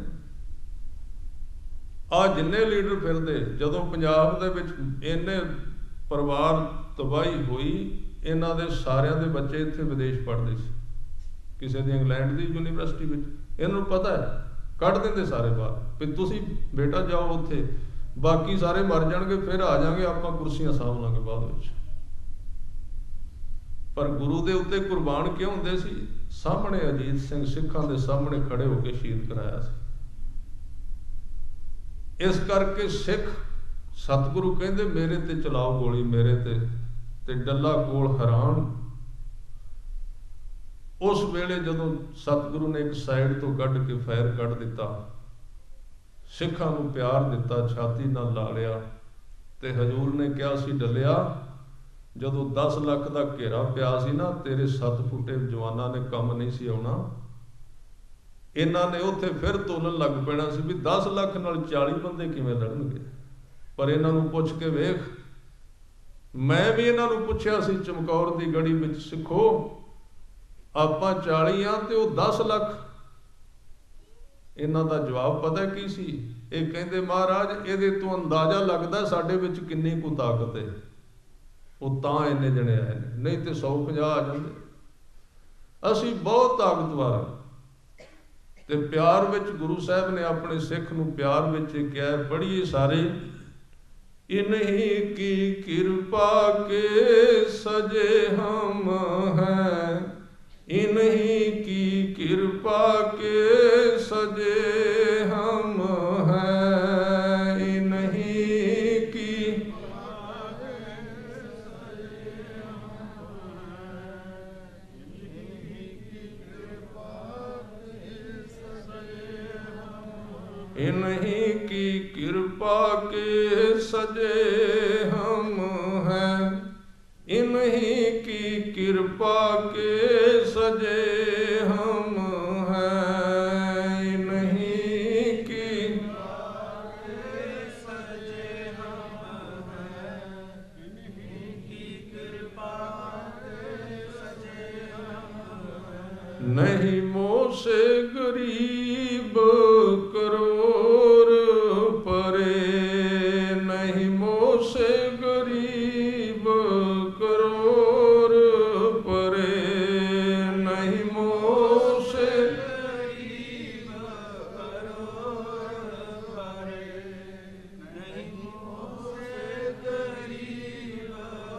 ਆਹ ਜਿੰਨੇ ਲੀਡਰ ਫਿਰਦੇ, ਜਦੋਂ ਪੰਜਾਬ ਦੇ ਵਿੱਚ ਇੰਨੇ ਪਰਿਵਾਰ ਤਬਾਹੀ ਹੋਈ, ਇਹਨਾਂ ਦੇ ਸਾਰਿਆਂ ਦੇ ਬੱਚੇ ਇੱਥੇ ਵਿਦੇਸ਼ ਪੜ੍ਹਦੇ ਸੀ, ਕਿਸੇ ਦੀ ਇੰਗਲੈਂਡ ਦੀ ਯੂਨੀਵਰਸਿਟੀ ਵਿੱਚ। ਇਹਨਾਂ ਨੂੰ ਪਤਾ ਹੈ, ਕੱਢ ਦਿੰਦੇ ਸਾਰੇ ਬਾਹਰ ਵੀ ਤੁਸੀਂ ਬੇਟਾ ਜਾਓ ਉੱਥੇ, ਬਾਕੀ ਸਾਰੇ ਮਰ ਜਾਣਗੇ, ਫਿਰ ਆ ਜਾਣਗੇ, ਆਪਾਂ ਕੁਰਸੀਆਂ ਸਾਂਭ ਲਾਂਗੇ ਬਾਅਦ ਵਿੱਚ। ਪਰ ਗੁਰੂ ਦੇ ਉੱਤੇ ਕੁਰਬਾਨ ਕਿਉਂ ਹੁੰਦੇ ਸੀ? ਸਾਹਮਣੇ ਅਜੀਤ ਸਿੰਘ ਸਿੱਖਾਂ ਦੇ ਸਾਹਮਣੇ ਖੜੇ ਹੋ ਕੇ ਸ਼ਹੀਦ ਕਰਾਇਆ ਸੀ। ਇਸ ਕਰਕੇ ਸਿੱਖ, ਸਤਿਗੁਰੂ ਕਹਿੰਦੇ ਮੇਰੇ ਤੇ ਚਲਾਓ ਗੋਲੀ, ਮੇਰੇ ਤੇ ਡੱਲਾ ਕੋਲ ਹੈਰਾਨ। ਉਸ ਵੇਲੇ ਜਦੋਂ ਸਤਿਗੁਰੂ ਨੇ ਇੱਕ ਸਾਈਡ ਤੋਂ ਕੱਢ ਕੇ ਫਾਇਰ ਕੱਢ ਦਿੱਤਾ, ਸਿੱਖਾਂ ਨੂੰ ਪਿਆਰ ਦਿੱਤਾ, ਛਾਤੀ ਨਾਲ ਲਾ ਲਿਆ, ਤੇ ਹਜ਼ੂਰ ਨੇ ਕਿਹਾ ਸੀ ਡੱਲਿਆ, ਜਦੋਂ 10 ਲੱਖ ਦਾ ਘੇਰਾ ਪਿਆ ਸੀ ਨਾ, ਤੇਰੇ 7 ਫੁੱਟੇ ਜਵਾਨਾਂ ਨੇ ਕੰਮ ਨਹੀਂ ਸੀ ਆਉਣਾ। ਇਹਨਾਂ ਨੇ ਉੱਥੇ ਫਿਰ ਤੋਲਣ ਲੱਗ ਪੈਣਾ ਸੀ ਵੀ 10 ਲੱਖ ਨਾਲ 40 ਬੰਦੇ ਕਿਵੇਂ ਲੜਨਗੇ। ਪਰ ਇਹਨਾਂ ਨੂੰ ਪੁੱਛ ਕੇ ਵੇਖ, ਮੈਂ ਵੀ ਇਹਨਾਂ ਨੂੰ ਪੁੱਛਿਆ ਸੀ ਚਮਕੌਰ ਦੀ ਗੜੀ ਵਿੱਚ, ਸਿੱਖੋ ਆਪਾਂ 40 ਆ ਤੇ ਉਹ 10 ਲੱਖ। ਇਹਨਾਂ ਦਾ ਜਵਾਬ ਪਤਾ ਕੀ ਸੀ? ਇਹ ਕਹਿੰਦੇ ਮਹਾਰਾਜ ਇਹਦੇ ਤੋਂ ਅੰਦਾਜ਼ਾ ਲੱਗਦਾ ਸਾਡੇ ਵਿੱਚ ਕਿੰਨੀ ਕੁ ਤਾਕਤ ਹੈ। ਉਹ ਤਾਂ ਇੰਨੇ ਜਣੇ ਆਏ ਨੇ, ਨਹੀਂ ਤੇ 150 ਆ ਜਾਂਦੇ। ਅਸੀਂ ਬਹੁਤ ਤਾਕਤਵਰ ਹਾਂ ਤੇ ਪਿਆਰ ਵਿੱਚ ਗੁਰੂ ਸਾਹਿਬ ਨੇ ਆਪਣੇ ਸਿੱਖ ਨੂੰ ਪਿਆਰ ਵਿੱਚ ਕਿਹਾ, ਪੜ੍ਹੀਏ ਸਾਰੇ। ਇਨਹੀਂ ਕੀ ਕਿਰਪਾ ਕੇ ਸਜੇ ਹਮ ਹੈ, इन्हीं की कृपा के सजे हम हैं, इन्हीं की इन्हीं की कृपा के सजे हम हैं, इन्हीं की कृपा के सजे हम हैं, इन्हीं की सजे हम हैं, इन्हीं की कृपा के सजे हम हैं। नहीं मोह से गरीब करोड़ परे, नहीं मोह से गरीब करोड़ परे, नहीं मोह से गरीब करोड़ परे, नहीं मोह से गरीब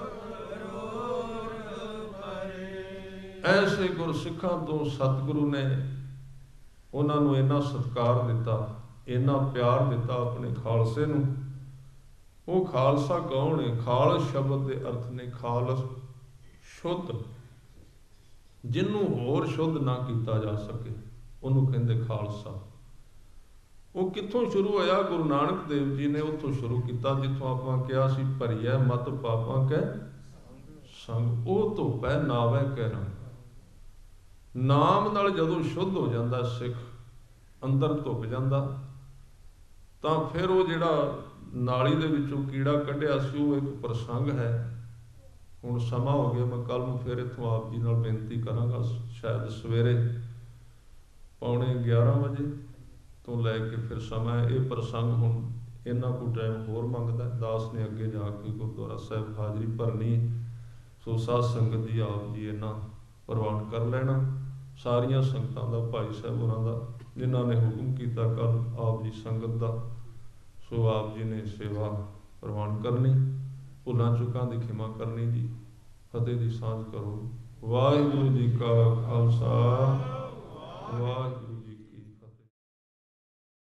करोड़ परे। ऐसे गुरसिੱਖਾਂ ਤੋਂ ਸਤਿਗੁਰੂ ਨੇ ਉਹਨਾਂ ਨੂੰ ਇੰਨਾ ਸਤਿਕਾਰ ਦਿੱਤਾ, ਇੰਨਾ ਪਿਆਰ ਦਿੱਤਾ ਆਪਣੇ ਖਾਲਸੇ ਨੂੰ। ਉਹ ਖਾਲਸਾ ਕੌਣ ਹੈ? ਖਾਲਸ ਸ਼ਬਦ ਦੇ ਅਰਥ ਨੇ ਖਾਲਸ, ਸ਼ੁੱਧ, ਜਿਹਨੂੰ ਹੋਰ ਸ਼ੁੱਧ ਨਾ ਕੀਤਾ ਜਾ ਸਕੇ ਉਹਨੂੰ ਕਹਿੰਦੇ ਖਾਲਸਾ। ਉਹ ਕਿੱਥੋਂ ਸ਼ੁਰੂ ਹੋਇਆ? ਗੁਰੂ ਨਾਨਕ ਦੇਵ ਜੀ ਨੇ ਉੱਥੋਂ ਸ਼ੁਰੂ ਕੀਤਾ ਜਿੱਥੋਂ ਆਪਾਂ ਕਿਹਾ ਸੀ, ਭਰੀਐ ਮਤ ਪਾਪਾਂ ਕੈ ਸੰਗ, ਉਹ ਧੋਪੈ ਨਾਵੈ ਕੈ ਰੰਗ। ਨਾਮ ਨਾਲ ਜਦੋਂ ਸ਼ੁੱਧ ਹੋ ਜਾਂਦਾ ਸਿੱਖ, ਅੰਦਰ ਧੁੱਪ ਜਾਂਦਾ, ਤਾਂ ਫਿਰ ਉਹ ਜਿਹੜਾ ਨਾਲੀ ਦੇ ਵਿੱਚੋਂ ਕੀੜਾ ਕੱਢਿਆ ਸੀ ਉਹ ਇੱਕ ਪ੍ਰਸੰਗ ਹੈ। ਹੁਣ ਸਮਾਂ ਹੋ ਗਿਆ, ਮੈਂ ਕੱਲ੍ਹ ਨੂੰ ਫਿਰ ਇੱਥੋਂ ਆਪ ਜੀ ਨਾਲ ਬੇਨਤੀ ਕਰਾਂਗਾ, ਸ਼ਾਇਦ ਸਵੇਰੇ 10:45 ਵਜੇ ਤੋਂ ਲੈ ਕੇ ਫਿਰ ਸਮਾਂ। ਇਹ ਪ੍ਰਸੰਗ ਹੁਣ ਇੰਨਾ ਕੁ ਟਾਈਮ ਹੋਰ ਮੰਗਦਾ। ਦਾਸ ਨੇ ਅੱਗੇ ਜਾ ਕੇ ਗੁਰਦੁਆਰਾ ਸਾਹਿਬ ਹਾਜ਼ਰੀ ਭਰਨੀ, ਸੋ ਸਾਧ ਸੰਗਤ ਜੀ ਆਪ ਜੀ ਇਹਨਾਂ ਪ੍ਰਵਾਨ ਕਰ ਲੈਣਾ। ਸਾਰੀਆਂ ਸੰਗਤਾਂ ਦਾ, ਭਾਈ ਸਾਹਿਬ ਹੋਰਾਂ ਦਾ, ਜਿਨ੍ਹਾਂ ਨੇ ਹੁਕਮ ਕੀਤਾ ਕੱਲ੍ਹ ਆਪ ਜੀ ਸੰਗਤ ਦਾ, ਸੋ ਆਪ ਜੀ ਨੇ ਸੇਵਾ ਪ੍ਰਵਾਨ ਕਰਨੀ, ਭੁੱਲਾਂ ਚੁੱਕਾਂ ਦੀ ਖਿਮਾ ਕਰਨੀ ਜੀ। ਫਤਿਹ ਦੀ ਸਾਂਝ ਕਰੋ। ਵਾਹਿਗੁਰੂ ਜੀ ਕਾ ਖਾਲਸਾ, ਵਾਹਿਗੁਰੂ।